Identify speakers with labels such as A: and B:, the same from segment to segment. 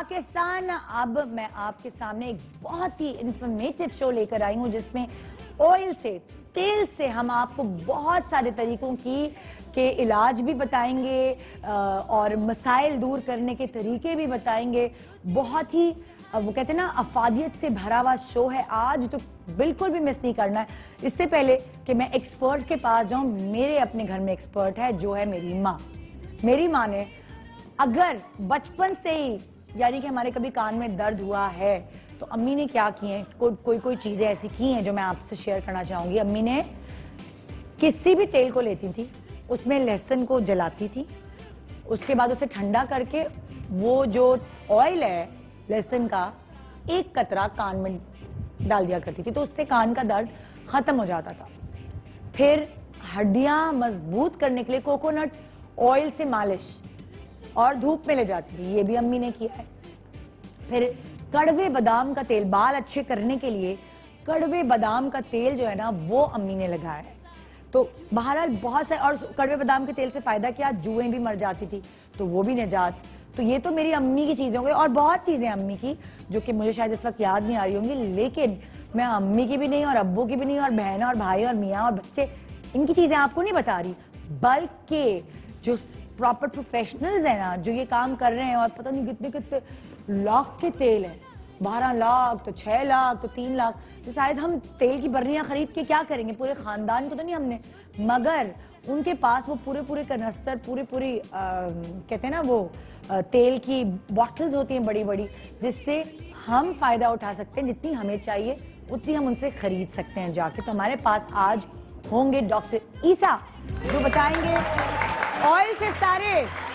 A: पाकिस्तान। अब मैं आपके सामने एक बहुत ही इंफॉर्मेटिव शो लेकर आई हूं जिसमें ऑयल से, तेल से हम आपको बहुत सारे तरीकों के इलाज भी बताएंगे और मसाइल दूर करने के तरीके भी बताएंगे। बहुत ही वो कहते हैं ना अफादियत से भरा हुआ शो है आज, तो बिल्कुल भी मिस नहीं करना है। इससे पहले कि मैं एक्सपर्ट के पास जाऊं, मेरे अपने घर में एक्सपर्ट है जो है मेरी माँ। मेरी माँ ने अगर बचपन से ही यानी कि हमारे कभी कान में दर्द हुआ है तो अम्मी ने क्या किए हैं, कोई चीजें ऐसी की हैं जो मैं आपसे शेयर करना चाहूंगी। अम्मी ने किसी भी तेल को लेती थी, उसमें लहसुन को जलाती थी, उसके बाद उसे ठंडा करके वो जो ऑयल है लहसुन का एक कतरा कान में डाल दिया करती थी, तो उससे कान का दर्द खत्म हो जाता था। फिर हड्डियां मजबूत करने के लिए कोकोनट ऑयल से मालिश और धूप में ले जाती थी, ये भी अम्मी ने किया है। फिर कड़वे बादाम का तेल, बाल अच्छे करने के लिए कड़वे बादाम का तेल जो है ना वो अम्मी ने लगाया है। तो बहरहाल बहुत सारे, और कड़वे बादाम के तेल से फायदा क्या, जुएं भी मर जाती थी तो वो भी निजात। तो ये तो मेरी अम्मी की चीजें हो गई, और बहुत चीजें अम्मी की जो कि मुझे शायद इस वक्त याद नहीं आ रही होंगी, लेकिन मैं अम्मी की भी नहीं और अब्बू की भी नहीं और बहन और भाई और मियाँ और बच्चे, इनकी चीजें आपको नहीं बता रही, बल्कि जो प्रॉपर प्रोफेशनल्स है ना जो ये काम कर रहे हैं, और पता नहीं कितने कितने लाख के तेल है, 12 लाख तो 6 लाख तो 3 लाख, तो शायद हम तेल की बर्नियां खरीद के क्या करेंगे, पूरे खानदान को तो नहीं हमने, मगर उनके पास वो पूरे कनस्तर पूरी कहते हैं ना वो तेल की बॉटल्स होती हैं बड़ी बड़ी, जिससे हम फायदा उठा सकते हैं। जितनी हमें चाहिए उतनी हम उनसे खरीद सकते हैं जाके। तो हमारे पास आज होंगे डॉक्टर ईसा जो बताएंगे ऑयल से सारे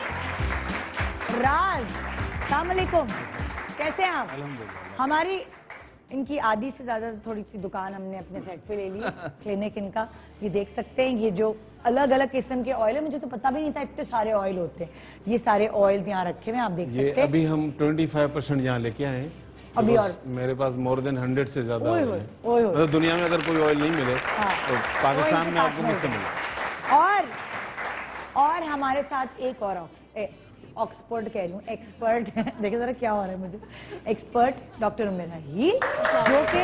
A: राज। अस्सलाम वालेकुम, कैसे हैं आप? हमारी इनकी आधी से ज्यादा थोड़ी सी दुकान हमने अपने सेट पे ले ली, क्लिनिक इनका। ये देख सकते हैं ये जो अलग अलग किस्म के ऑयल है, मुझे तो पता भी नहीं था इतने सारे ऑयल होते हैं। ये सारे ऑयल यहाँ रखे हुए हैं, आप देख सकते हैं।
B: अभी हम 25% यहाँ लेके आए हैं अभी, और मेरे पास मोर देन 100 से ज्यादा ऑयल है। मतलब दुनिया में अगर कोई ऑयल नहीं मिले तो पाकिस्तान में आपको मुझसे मिले।
A: और हमारे साथ एक और ऑक्सफोर्ड कह लूं, एक्सपर्ट देखिए जरा क्या हो रहा है मुझे, एक्सपर्ट डॉक्टर उम्मे राहील जो कि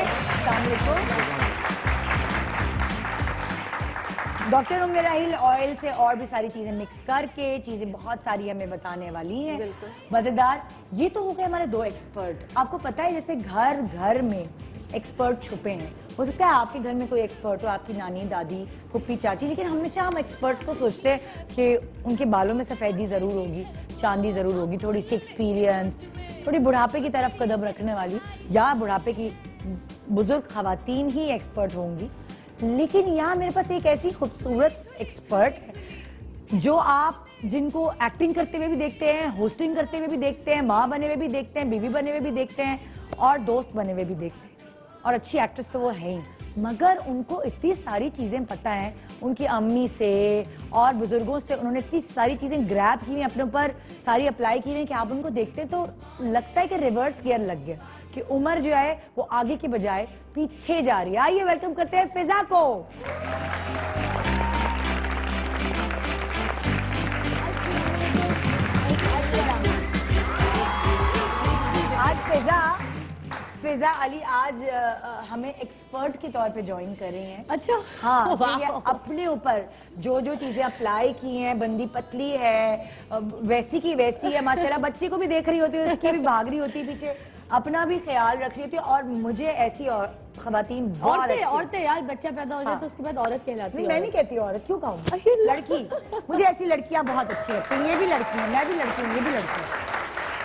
A: डॉक्टर उम्मे राहील ऑयल से और भी सारी चीजें मिक्स करके चीजें बहुत सारी हमें बताने वाली हैं मजेदार। ये तो हो गए हमारे दो एक्सपर्ट। आपको पता है जैसे घर घर में एक्सपर्ट छुपे हैं, हो सकता है आपके घर में कोई एक्सपर्ट हो, आपकी नानी दादी फुप्पी चाची, लेकिन हमेशा हम एक्सपर्ट को सोचते हैं कि उनके बालों में सफेदी जरूर होगी, चांदी जरूर होगी, थोड़ी सी एक्सपीरियंस, थोड़ी बुढ़ापे की तरफ कदम रखने वाली, या बुढ़ापे की बुजुर्ग खवातीन ही एक्सपर्ट होंगी। लेकिन यहाँ मेरे पास एक ऐसी खूबसूरत एक्सपर्ट है जो आप जिनको एक्टिंग करते हुए भी देखते हैं, होस्टिंग करते हुए भी देखते हैं, माँ बने हुए भी देखते हैं, बीवी बने हुए भी देखते हैं और दोस्त बने हुए भी देखते हैं, और अच्छी एक्ट्रेस तो वो है ही, मगर उनको इतनी सारी चीजें पता हैं उनकी अम्मी से और बुजुर्गों से, उन्होंने इतनी सारी चीजें ग्रैब की हैं अपने ऊपर, सारी अप्लाई की हैं कि आप उनको देखते तो लगता है कि रिवर्स गियर लग गया, कि उम्र जो है वो आगे के बजाय पीछे जा रही है। आइए वेलकम करते हैं फिजा को। आज फिजा अली आज हमें एक्सपर्ट के तौर पे ज्वाइन कर रही हैं।
C: अच्छा,
A: हाँ, तो अपने ऊपर जो जो चीजें अप्लाई की हैं, बंदी पतली है, वैसी की वैसी है माशाल्लाह, बच्ची को भी देख रही होती है, उसकी भी भाग रही होती है पीछे, अपना भी ख्याल रख रही होती है। और मुझे ऐसी खवातीन
C: औरतें यार, बच्चा पैदा हो जाए तो उसके बाद औरत कहलाती है।
A: मैं नहीं कहती औरत, क्यों कहूँ, लड़की। मुझे ऐसी लड़कियां बहुत अच्छी लगती हैं। ये भी लड़की है, मैं भी लड़की हूँ, ये भी लड़की है।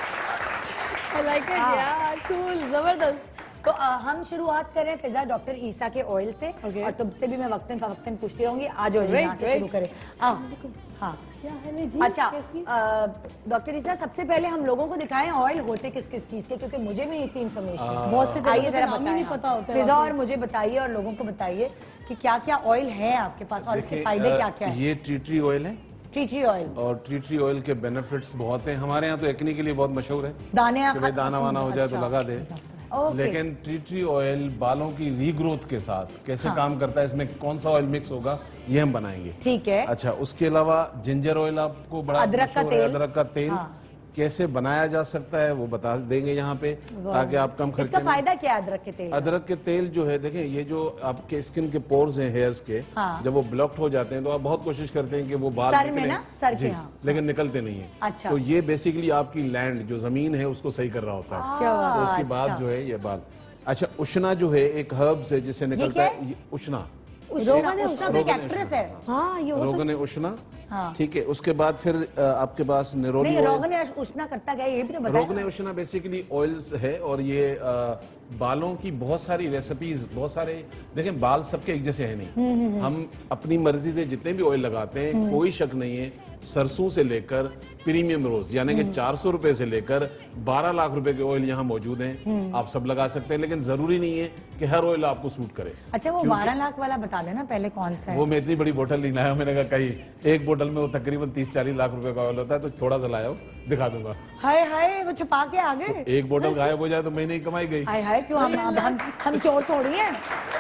C: कूल, जबरदस्त।
A: तो हम शुरुआत करें फिजा डॉक्टर ईसा के ऑयल से, और तुमसे भी मैं वक्तन फवक्तन पूछती रहूंगी। आज यहाँ से शुरू करें। हाँ, अच्छा डॉक्टर ईसा, सबसे पहले हम लोगों को दिखाएं ऑयल होते किस किस चीज के, क्योंकि मुझे भी इतनी इन्फॉर्मेशन
C: बहुत से नहीं पता होता है।
A: फिजा और मुझे बताइए और लोगों को बताइए कि क्या क्या ऑयल है आपके पास और इसके फायदे क्या क्या है।
B: ये टी ट्री ऑयल है,
A: टी ट्री ऑयल, और
B: टी ट्री ऑयल के बेनिफिट्स बहुत हैं। हमारे यहाँ तो एक्ने के लिए बहुत मशहूर है,
A: दाने
B: दाना वाना हो जाए तो लगा दे। लेकिन टी ट्री ऑयल बालों की रीग्रोथ के साथ कैसे काम करता है, इसमें कौन सा ऑयल मिक्स होगा, ये हम बनाएंगे।
A: ठीक है।
B: अच्छा, उसके अलावा जिंजर ऑयल आपको बड़ा
A: अदरक का तेल,
B: अदरक का तेल, कैसे बनाया जा सकता है वो बता देंगे यहाँ पे, ताकि आप कम खर्चे
A: इसका फायदा क्या है अदरक के तेल?
B: अदरक के तेल जो है, देखें ये जो आपके स्किन के पोर्स हैं हेयर्स के, जब वो ब्लॉक्ड हो जाते हैं तो आप बहुत कोशिश करते हैं कि वो बाल
A: सर में ना, सर के
B: लेकिन निकलते नहीं है।
A: अच्छा।
B: तो ये बेसिकली आपकी लैंड जो जमीन है उसको सही कर रहा होता है। तो उसके बाद जो है ये बाल। अच्छा, उष्णा जो है एक हर्ब्स है जिससे निकलता है, उष्णा रोगन उष्णा, ठीक है। उसके बाद फिर आपके पास निरोगी
A: रोगन उष्णा करता क्या ये भी तो बताइए।
B: रोगन उष्णा बेसिकली ऑयल्स है और ये बालों की बहुत सारी रेसिपीज, बहुत सारे, देखें बाल सबके एक जैसे है नहीं, हम अपनी मर्जी से जितने भी ऑयल लगाते हैं, कोई शक नहीं है सरसों से लेकर प्रीमियम रोज यानी कि 400 रुपए से लेकर 12 लाख रुपए के ऑयल यहाँ मौजूद हैं। आप सब लगा सकते हैं, लेकिन जरूरी नहीं है कि हर ऑयल आपको सूट करे।
A: अच्छा, वो 12 लाख वाला बता देना पहले कौन सा है?
B: वो मैं इतनी बड़ी बोतल नहीं लाया, मैंने कहा कहीं एक बोतल में वो तकरीबन 30-40 लाख रुपए का ऑयल होता है, तो थोड़ा सा लाया दिखा दूंगा।
A: हाय हाय, वो छुपा के आ गए।
B: तो एक बोतल गायब हो जाए तो महीने की कमाई गई।
A: हाय हाय, क्यों हम चोर थोड़ी हैं।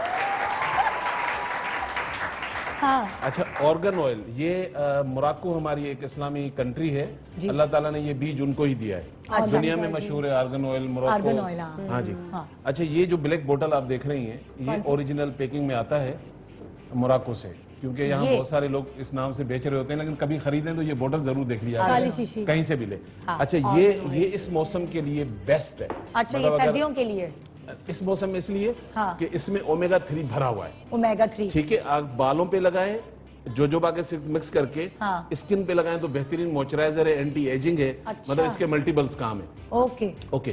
A: हाँ।
B: अच्छा, ऑर्गन ऑयल, ये मोरक्को हमारी एक इस्लामी कंट्री है, अल्लाह ताला ने ये बीज उनको ही दिया है। दुनिया में मशहूर है आर्गन ऑयल, मोरक्को। हाँ जी। अच्छा, ये जो ब्लैक बोतल आप देख रही हैं, ये ओरिजिनल पैकिंग में आता है मोरक्को से, क्योंकि यहाँ बहुत सारे लोग इस नाम से बेच रहे होते हैं, लेकिन कभी खरीदें तो ये बोतल जरूर देख लिया कहीं से भी ले। अच्छा, ये इस मौसम के लिए बेस्ट है।
A: अच्छा, ये सर्दियों के लिए
B: इस मौसम में इसलिए कि इसमें ओमेगा 3 भरा हुआ है।
A: ओमेगा 3,
B: ठीक है। आप बालों पे लगाएं, जोजोबा के मिक्स करके स्किन पे लगाएं तो बेहतरीन मॉइस्चराइजर है, एंटी एजिंग है। मतलब इसके मल्टीपल्स काम है। ओके।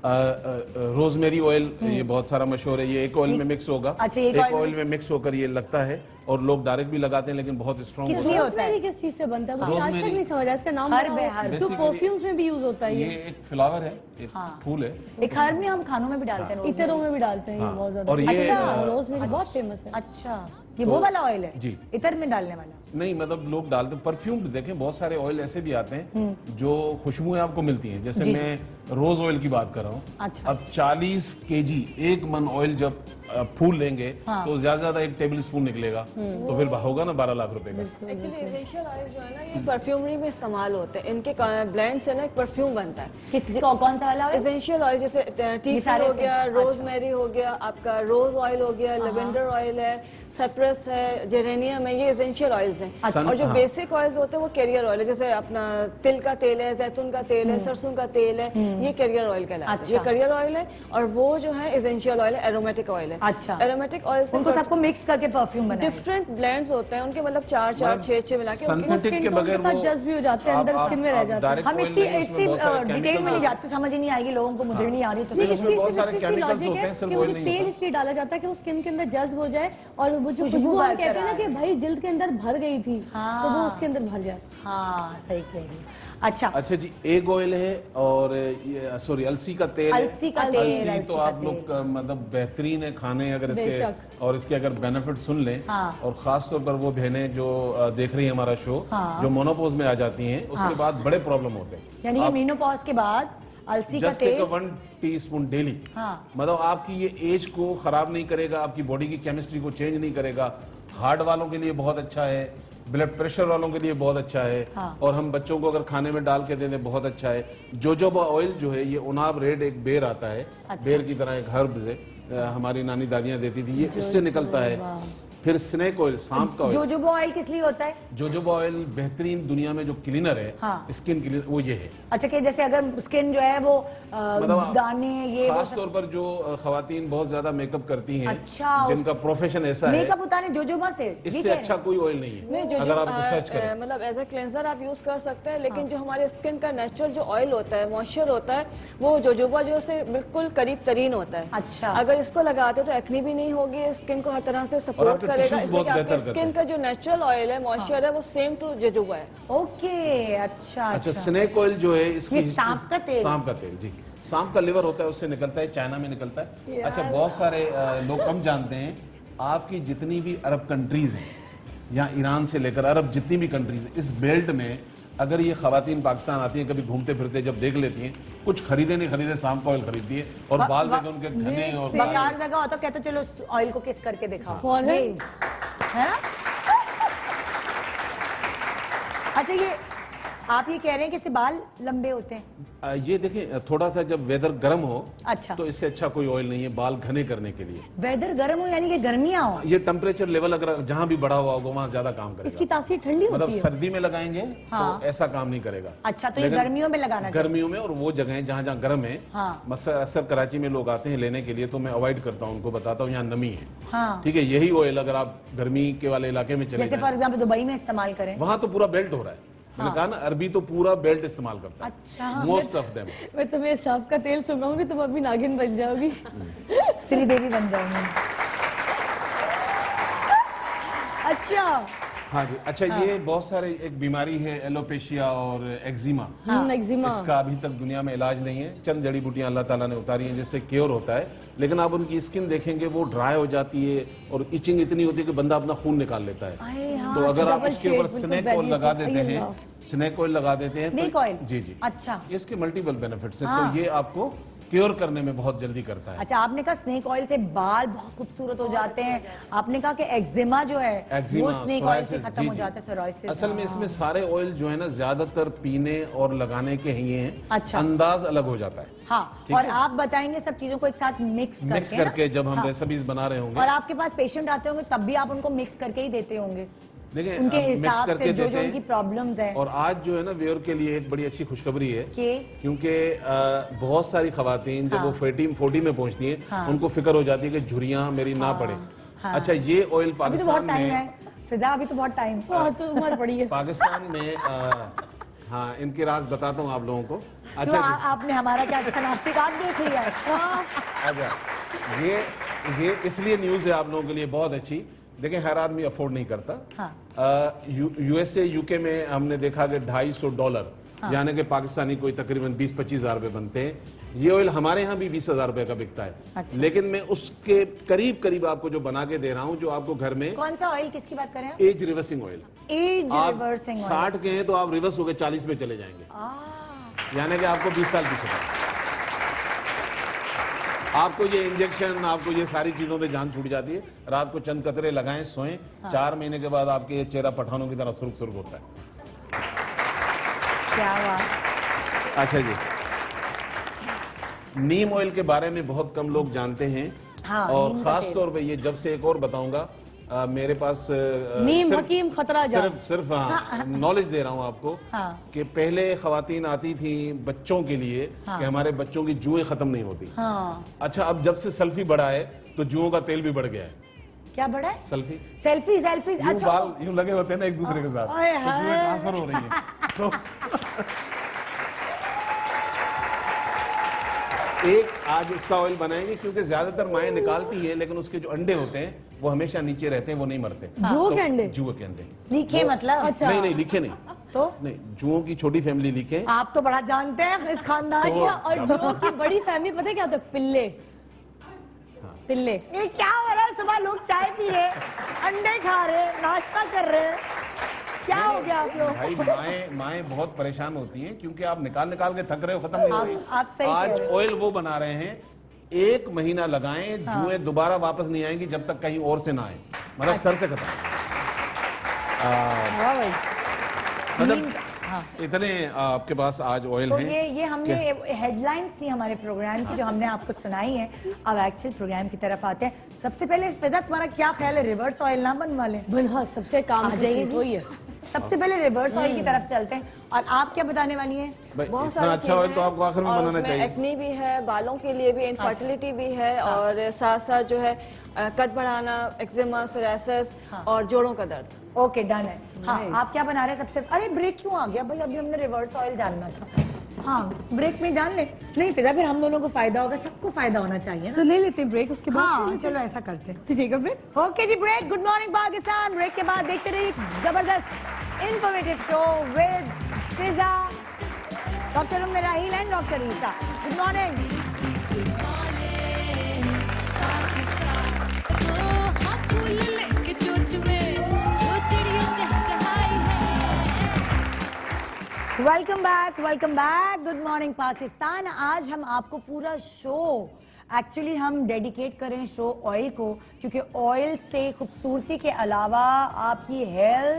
B: रोजमेरी ऑयल, ये बहुत सारा मशहूर है, ये एक ऑयल में मिक्स होगा।
A: अच्छा,
B: एक ऑयल में मिक्स होकर ये लगता है, और लोग डायरेक्ट भी लगाते हैं, लेकिन बहुत स्ट्रॉन्ग होता है।
C: रोजमेरी किस चीज से बनता है मुझे आज तक नहीं समझा, इसका नाम तो परफ्यूम्स में भी यूज होता है।
B: ये एक फ्लावर है, एक फूल है,
A: एक हर्ब में हम खानों में भी डालते हैं,
C: इतरों में भी डालते हैं बहुत ज्यादा।
B: और ये
C: रोजमेरी बहुत फेमस है।
A: अच्छा, ये वो वाला ऑयल है
B: जी,
A: इतर में डालने वाला
B: नहीं, मतलब लोग डालते हैं। परफ्यूम देखें, बहुत सारे ऑयल ऐसे भी आते हैं जो खुशबुएं आपको मिलती हैं, जैसे मैं रोज ऑयल की बात कर रहा हूँ।
A: अच्छा।
B: अब 40 kg एक मन ऑयल जब फूल लेंगे तो ज्यादा ज्यादा 1 टेबल स्पून निकलेगा, तो फिर होगा ना 12 लाख रुपए का।
D: एक्चुअली एसेंशियल ऑयल जो है ना, ये परफ्यूमरी में इस्तेमाल होते हैं, इनके ब्लेंड से ना एक परफ्यूम बनता है।
A: कौन सा वाला?
D: एसेंशियल ऑयल, जैसे टी हो गया, रोजमेरी हो गया, आपका रोज ऑयल हो गया, लेवेंडर ऑयल है, साइप्रस है, जेरेनियम है, ये एसेंशियल ऑयल्स हैं। और जो बेसिक ऑयल्स होते हैं वो कैरियर ऑयल है, जैसे अपना तिल का तेल है, जैतून का तेल है, सरसों का तेल है, ये कैरियर ऑयल कहलाता है। ये कैरियर ऑयल है, और वो जो है एसेंशियल ऑयल है, एरोमेटिक ऑयल है।
A: अच्छा,
D: एरोमेटिक ऑयल से
A: उनको सबको मिक्स करके परफ्यूम बनाते हैं।
D: डिफरेंट ब्लेंड्स होते हैं उनके, मतलब 4-6 मिला के
B: सिंथेटिक के बगैर वो
C: जज्ब भी हो जाते हैं, अंदर स्किन में रह जाते हैं।
A: हम इतनी डिटेल में नहीं जाते, समझ ही नहीं आएगी लोगों को, मुझे भी नहीं आ रही। तो
B: इसमें बहुत सारे केमिकल्स होते हैं, सिर्फ ऑयल नहीं होता।
C: तेल इसलिए डाला जाता है कि वो स्किन के अंदर जज्ब हो जाए, और वो जो खुशबू हम कहते हैं ना कि भाई जिल्द के अंदर भर गई थी, तो वो उसके अंदर भर जाए।
A: हाँ, सही कह रही है। अच्छा
B: जी, एग ऑयल है, और ये सॉरी अलसी का तेल है। अलसी तो आप लोग मतलब बेहतरीन है खाने, अगर इसके और इसके अगर बेनिफिट सुन लें, और खास तौर पर वो बहनें जो देख रही हैं हमारा शो, जो मोनोपोज में आ जाती हैं, उसके बाद बड़े प्रॉब्लम होते हैं।
A: यानी मेनोपॉज के बाद अलसी का तेल
B: 1 टीस्पून डेली, मतलब आपकी ये एज को खराब नहीं करेगा, आपकी बॉडी की केमिस्ट्री को चेंज नहीं करेगा। हार्ट वालों के लिए बहुत अच्छा है, ब्लड प्रेशर वालों के लिए बहुत अच्छा है, और हम बच्चों को अगर खाने में डाल के दे दें बहुत अच्छा है। जोजोबा ऑयल जो है, ये उनाब रेड एक बेर आता है, बेर की तरह एक हर्ब से हमारी नानी दादियां देती थी, ये इससे निकलता है। फिर स्नेक ऑयल, सांप का ऑयल।
A: जोजोबा ऑयल किस लिए होता है?
B: जोजोबा ऑयल बेहतरीन दुनिया में जो क्लीनर है, स्किन क्लीनर, वो ये है।
A: अच्छा, कि जैसे अगर स्किन जो है वो मतलब दाने, ये
B: खास तौर पर जो खवातीन बहुत ज्यादा मेकअप करती हैं, जिनका प्रोफेशन ऐसा है,
A: मेकअप उतारने जोजोबा से,
B: इससे अच्छा कोई ऑयल नहीं है। अगर आप रिसर्च करें,
D: मतलब एज ए क्लेंजर आप यूज कर सकते हैं, लेकिन जो हमारे स्किन का नेचुरल जो ऑयल होता है, मॉइस्चर होता है, वो जोजोबा जो से बिल्कुल करीब तरीन होता है।
A: अच्छा,
D: अगर इसको लगाते तो एक्ने भी नहीं होगी, स्किन को हर तरह से सपोर्ट करेगा। स्किन का जो नेचुरल ऑयल है, मॉइस्चर है, वो सेम टू जोजोबा है।
A: ओके, अच्छा।
B: स्नेक ऑयल जो है, इसकी
A: सांप का तेल
B: जी, सांप का लिवर होता है, उससे निकलता है, चाइना में निकलता है। अच्छा, बहुत सारे लोग कम जानते हैं, आपकी जितनी भी अरब कंट्रीज हैं, या ईरान से लेकर अरब जितनी भी कंट्रीज हैं, इस बेल्ट में अगर ये खवातीन पाकिस्तान आती हैं, कभी घूमते फिरते जब देख लेती हैं, कुछ खरीदे नहीं खरीदे, सांप का ऑयल खरीदती है, और बाल देखे उनके घने और
A: बेकार जगह होता, कहते चलो ऑयल को किस करके दिखाओ। अच्छा, ये आप ये कह रहे हैं कि इससे बाल लंबे होते हैं?
B: ये देखें, थोड़ा सा जब वेदर गर्म हो
A: अच्छा
B: तो इससे अच्छा कोई ऑयल नहीं है बाल घने करने के लिए।
A: वेदर गर्म हो यानी कि गर्मियां हो?
B: ये टेम्परेचर लेवल अगर जहां भी बढ़ा हुआ होगा वहां ज्यादा काम करेगा।
C: इसकी तासीर ठंडी होती
B: मतलब
C: है?
B: सर्दी में लगाएंगे
A: हाँ।
B: तो ऐसा काम नहीं करेगा।
A: अच्छा, तो ये गर्मियों में लगाना चाहिए?
B: गर्मियों में, और वो जगह जहाँ जहाँ गर्म है।
A: हाँ।
B: अक्सर कराची में लोग आते हैं लेने के लिए, तो मैं अवॉइड करता हूँ, उनको बताता हूँ यहाँ नमी है।
A: हाँ।
B: ठीक है, यही ऑयल अगर आप गर्मी के वाले इलाके में चले
A: जैसे फॉर एग्जाम्पल दुबई में इस्तेमाल करें,
B: वहां तो पूरा बेल्ट हो रहा है। मैंने कहा ना, अरबी तो पूरा बेल्ट इस्तेमाल करता है।
A: अच्छा,
B: मोस्ट ऑफ देम।
C: मैं तुम्हें साफ का तेल सुंघाऊंगी, तुम अभी नागिन बन जाओगी।
A: श्रीदेवी बन जाऊंगी। अच्छा
B: हाँ जी। अच्छा, ये बहुत सारे एक बीमारी है एलोपेशिया और एक्जिमा।
C: एक्जिमा
B: इसका अभी तक दुनिया में इलाज नहीं है। चंद जड़ी बूटियां अल्लाह ताला ने उतारी हैं जिससे क्योर होता है, लेकिन आप उनकी स्किन देखेंगे वो ड्राई हो जाती है और इचिंग इतनी होती है कि बंदा अपना खून निकाल लेता है। तो अगर आप इसके ऊपर स्नेक ऑयल लगा देते हैं, स्नेक ऑयल लगा देते हैं,
A: स्नेक ऑयल?
B: जी जी।
A: अच्छा,
B: इसके मल्टीपल बेनिफिट्स हैं। तो ये आपको क्योर करने में बहुत जल्दी करता है।
A: अच्छा, आपने कहा स्नेक ऑयल से बाल बहुत खूबसूरत हो जाते हैं, आपने कहा कि एक्जिमा जो है वो स्नेक ऑयल से खत्म हो जाता है, सोराइसिस।
B: असल में इसमें सारे ऑयल जो है ना ज्यादातर पीने और लगाने के ही हैं।
A: अच्छा,
B: अंदाज अलग हो जाता है।
A: हाँ, और आप बताएंगे सब चीजों को एक साथ मिक्स
B: करके जब हम रेसिपीज बना रहे होंगे।
A: और आपके पास पेशेंट आते होंगे तब भी आप उनको मिक्स करके ही देते होंगे?
B: देखिए,
A: उनके
B: मिक्स
A: हिसाब
B: करके
A: से जो
B: देते
A: उनकी प्रॉब्लम्स हैं।
B: और आज जो है ना वेयर के लिए एक बड़ी अच्छी खुशखबरी है
A: क्योंकि
B: बहुत सारी खवातीन जब वो 40 में पहुंचती हैं उनको फिक्र हो जाती है कि झुर्रियां मेरी ना पड़े। अच्छा, ये ऑयल पाकिस्तान में,
A: फिजा अभी तो बहुत टाइम
C: उम्र पड़ी है
B: पाकिस्तान में हाँ, इनके राज बताता हूँ आप लोगों को। अच्छा,
A: आपने हमारा क्या सनाफ्तिक आप देख लिया है?
B: अच्छा, ये इसलिए न्यूज है आप लोगों के लिए बहुत अच्छी। देखिए, हर आदमी अफोर्ड नहीं करता। हाँ। यूएसए यूके में हमने देखा कि $250 यानी कि पाकिस्तानी कोई तकरीबन 20-25 हज़ार रुपए बनते हैं। ये ऑयल हमारे यहाँ भी 20,000 रुपए का बिकता है। अच्छा। लेकिन मैं उसके करीब आपको जो बना के दे रहा हूँ, जो आपको घर में।
A: कौन सा ऑयल, किसकी बात कर रहे हैं?
B: Age reversing oil.
A: Age reversing oil.
B: 60 के हैं तो आप रिवर्स होकर 40 में चले जाएंगे, यानी कि आपको 20 साल पीछे। आपको ये इंजेक्शन, आपको ये सारी चीजों से जान छूट जाती है। रात को चंद कतरे लगाएं, सोएं। 4 महीने के बाद आपके चेहरा पठानों की तरह सुर्ख होता है।
A: क्या बात।
B: अच्छा जी, नीम ऑयल के बारे में बहुत कम लोग जानते हैं। हाँ, और खास तौर पे ये जब से एक और बताऊंगा, मेरे पास
C: नीम हकीम खतरा
B: सिर्फ नॉलेज दे रहा हूँ आपको। हाँ। कि पहले खवातीन आती थी बच्चों के लिए। हाँ। कि हमारे बच्चों की जुएं खत्म नहीं होती। हाँ। अच्छा, अब जब से सेल्फी बढ़ा है तो जुओं का तेल भी बढ़ गया है।
A: क्या बढ़ा है?
B: सेल्फी।
A: अच्छा,
B: बाल यूं लगे होते हैं ना एक दूसरे के साथ, तो जुएं ट्रांसफर हो रही है। तो एक आज उसका ऑयल बनाएंगे, क्योंकि ज्यादातर माएँ निकालती है लेकिन उसके जो अंडे होते हैं वो हमेशा नीचे रहते हैं, वो नहीं मरते।
C: जुओं के अंडे?
B: जुओं के अंडे
A: लिखे मतलब?
B: अच्छा। नहीं, लिखे नहीं। तो नहीं, जुओं की छोटी फैमिली लिखे।
A: आप तो बड़ा जानते हैं इस खानदान।
C: अच्छा, और जुओं की बड़ी फैमिली पता है क्या होता है? पिल्ले। पिल्ले।
A: ये क्या हो रहा है? सुबह लोग चाय पी रहे, अंडे खा रहे, नाश्ता कर रहे, क्या हो गया आप लोग?
B: भाई, माएँ बहुत परेशान होती हैं क्योंकि आप निकाल के थक रहे हो, खत्म नहीं हो रही।
A: आप सही
B: आज ऑयल वो बना रहे हैं, 1 महीना लगाएं, जुएं दोबारा वापस नहीं आएंगी जब तक कहीं और से ना आए, मतलब सर से खत्म। मतलब इतने आपके पास आज ऑयल
A: तो
B: हैं।
A: ये हमने हेडलाइंस थी हमारे प्रोग्राम की जो हमने आपको सुनाई है। अब एक्चुअल प्रोग्राम की तरफ आते हैं। सबसे पहले फिजा, तुम्हारा क्या ख्याल है, रिवर्स ऑयल ना बनवा लें?
C: हाँ, सबसे काम वही है।
A: सबसे पहले रिवर्स ऑयल की तरफ चलते हैं। और आप क्या बताने वाली हैं?
D: बहुत सारा
B: अच्छा ऑयल तो आपको आखिर में बनाना चाहिए।
D: एक्ने भी है, बालों के लिए भी, इनफर्टिलिटी भी है, और साथ साथ जो है कद बढ़ाना, एक्जिमा, सोरायसिस और जोड़ों का दर्द।
A: ओके, डन है। हाँ, आप क्या बना रहे हैं सबसे? अरे ब्रेक क्यों आ गया भाई? अभी हमने रिवर्स ऑयल जानना था। हाँ, ब्रेक में जान ले। नहीं फिजा, फिर हम दोनों को फायदा होगा, सबको फायदा होना चाहिए ना।
C: तो ले लेते हैं ब्रेक, उसके बाद।
A: हाँ, चलो ऐसा करते हैं।
C: ठीक ब्रेक।
A: ओके जी, break. Good morning Pakistan. Break के बाद देखते रहिए जबरदस्त informative show with Fiza, doctor Umme Raheel and doctor Isa. Good morning. Welcome back. Good morning Pakistan. आज हम आपको पूरा शो एक्चुअली हम डेडिकेट करें शो ऑयल को, क्योंकि ऑयल से खूबसूरती के अलावा आपकी हेल्थ,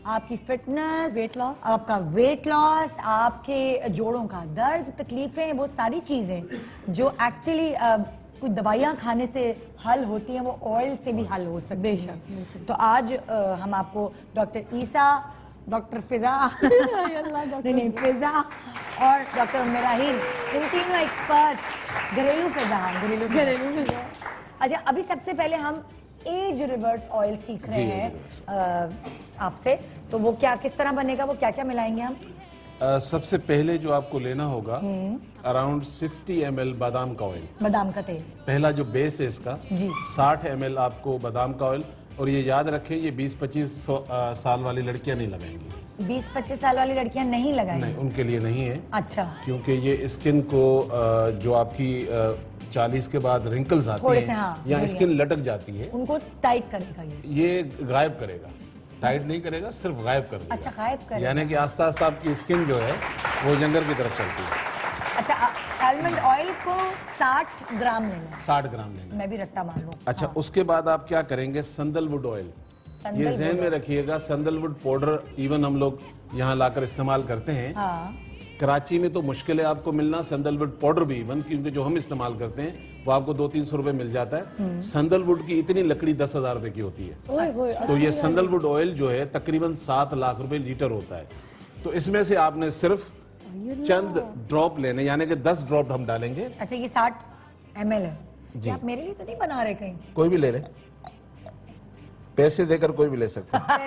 A: आपकी फिटनेस,
C: वेट लॉस,
A: आपका वेट लॉस, आपके जोड़ों का दर्द, तकलीफें, वो सारी चीजें जो एक्चुअली कुछ दवाइयाँ खाने से हल होती हैं, वो ऑयल से भी हल हो सकती है। तो आज हम आपको डॉक्टर ईसा, डॉक्टर फिजा नहीं फिजा और डॉक्टर उम्मे राहील, इन तीनों एक्सपर्ट घरेलू फिजा। अच्छा, अभी सबसे पहले हम एज रिवर्स ऑयल सीख रहे हैं आपसे, तो वो क्या किस तरह बनेगा, वो क्या क्या मिलाएंगे हम?
B: सबसे पहले जो आपको लेना होगा अराउंड 60 ml बादाम का ऑयल,
A: बादाम का तेल।
B: पहला जो बेस है इसका
A: जी।
B: 60 ml आपको बादाम का ऑयल, और ये याद रखें ये 20-25 साल वाली लड़कियां नहीं लगाएंगी।
A: 20-25 साल वाली लड़कियां नहीं लगाएंगी?
B: नहीं, उनके लिए नहीं है।
A: अच्छा।
B: क्योंकि ये स्किन को जो आपकी 40 के बाद रिंकल्स आती हैं,
A: हाँ,
B: या स्किन लटक जाती है,
A: उनको टाइट करेगा
B: ये गायब करेगा। टाइट नहीं करेगा, सिर्फ गायब कर देगा।
A: अच्छा, गायब करेगा,
B: यानी कि आस्ता आस्ता आपकी स्किन जो है वो जंगल की तरफ चलती है।
A: अच्छा, आलमंड ऑयल को 60 ग्राम लेना है?
B: 60 ग्राम लेना है।
A: मैं भी रट्टा मार लूं।
B: अच्छा, हाँ। उसके बाद आप क्या करेंगे, संदलवुड ऑयल, ये ज़हन में रखिएगा। संदलवुड पाउडर इवन हम लोग यहाँ लाकर इस्तेमाल करते हैं।
A: हाँ।
B: कराची में तो मुश्किल है आपको मिलना संदलवुड पाउडर भी, इवन क्योंकि जो हम इस्तेमाल करते हैं वो आपको 200-300 रुपए मिल जाता है। संदलवुड की इतनी लकड़ी 10,000 रुपए की होती है। तो ये संदलवुड ऑयल जो है तकरीबन 7 लाख रुपए लीटर होता है। तो इसमें से आपने सिर्फ चंद ड्रॉप लेने, यानी कि 10 ड्रॉप हम डालेंगे।
A: अच्छा, ये 60 ml है
B: जी।
A: आप मेरे लिए तो नहीं बना रहे कहीं?
B: कोई भी ले ले, पैसे देकर कोई भी ले सकता है।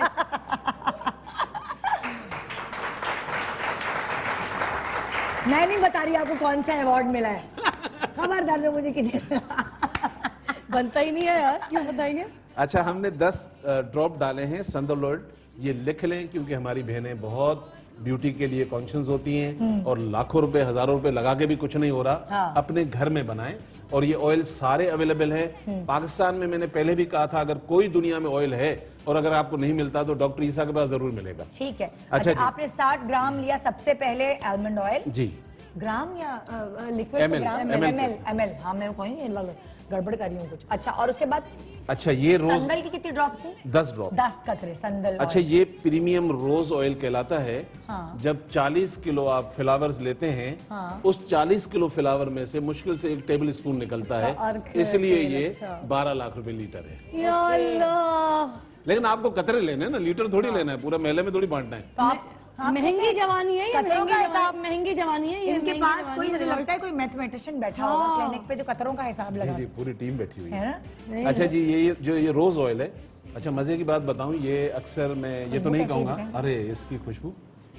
A: मैं नहीं बता रही आपको कौन सा अवार्ड मिला है, खबरदार जो मुझे कितने
C: बनता ही नहीं है यार, क्यों बताएंगे?
B: अच्छा, हमने 10 ड्रॉप डाले हैं संदलवुड, ये लिख लें क्योंकि हमारी बहनें बहुत ब्यूटी के लिए कॉन्शियस होती हैं और लाखों रुपए, हजारों रुपए लगा के भी कुछ नहीं हो रहा।
A: हाँ।
B: अपने घर में बनाएं, और ये ऑयल सारे अवेलेबल है पाकिस्तान में। मैंने पहले भी कहा था, अगर कोई दुनिया में ऑयल है और अगर आपको नहीं मिलता तो डॉक्टर ईसा के पास जरूर मिलेगा।
A: ठीक है।
B: अच्छा,
A: आपने 60 ग्राम लिया सबसे पहले आलमंड ऑयल
B: जी।
A: ग्राम या लिक्विड ग्राम? ml। हाँ, मैं कोई गड़बड़ कर रही हूँ कुछ। अच्छा, और उसके बाद?
B: अच्छा, ये रोज
A: संदल की कितनी ड्रॉप्स थी?
B: 10 ड्रॉप,
A: 10 कतरे संदल।
B: अच्छा, ये प्रीमियम रोज ऑयल कहलाता है।
A: हाँ।
B: जब 40 किलो आप फ्लावर्स लेते हैं,
A: हाँ।
B: उस 40 किलो फ्लावर में से मुश्किल से 1 टेबल स्पून निकलता है, इसलिए ये 12 लाख रुपए लीटर है।
C: या अल्लाह।
B: लेकिन आपको कतरे लेने हैं ना, लीटर थोड़ी लेना है, पूरा मेले में थोड़ी बांटना है।
A: तो आप
C: महंगी जवानी है ये,
A: कतरों का हिसाब,
C: महंगी जवानी है ये।
A: इनके पास कोई, मुझे लगता है कोई मैथमेटिशियन बैठा होगा क्लिनिक पे जो कतरों का हिसाब लगा।
B: जी, पूरी टीम बैठी हुई
A: है
B: है।
A: ना?
B: अच्छा जी, ये रोज ऑयल है। अच्छा, मजे की बात बताऊं, ये अक्सर मैं ये तो नहीं कहूंगा, अरे इसकी खुशबू,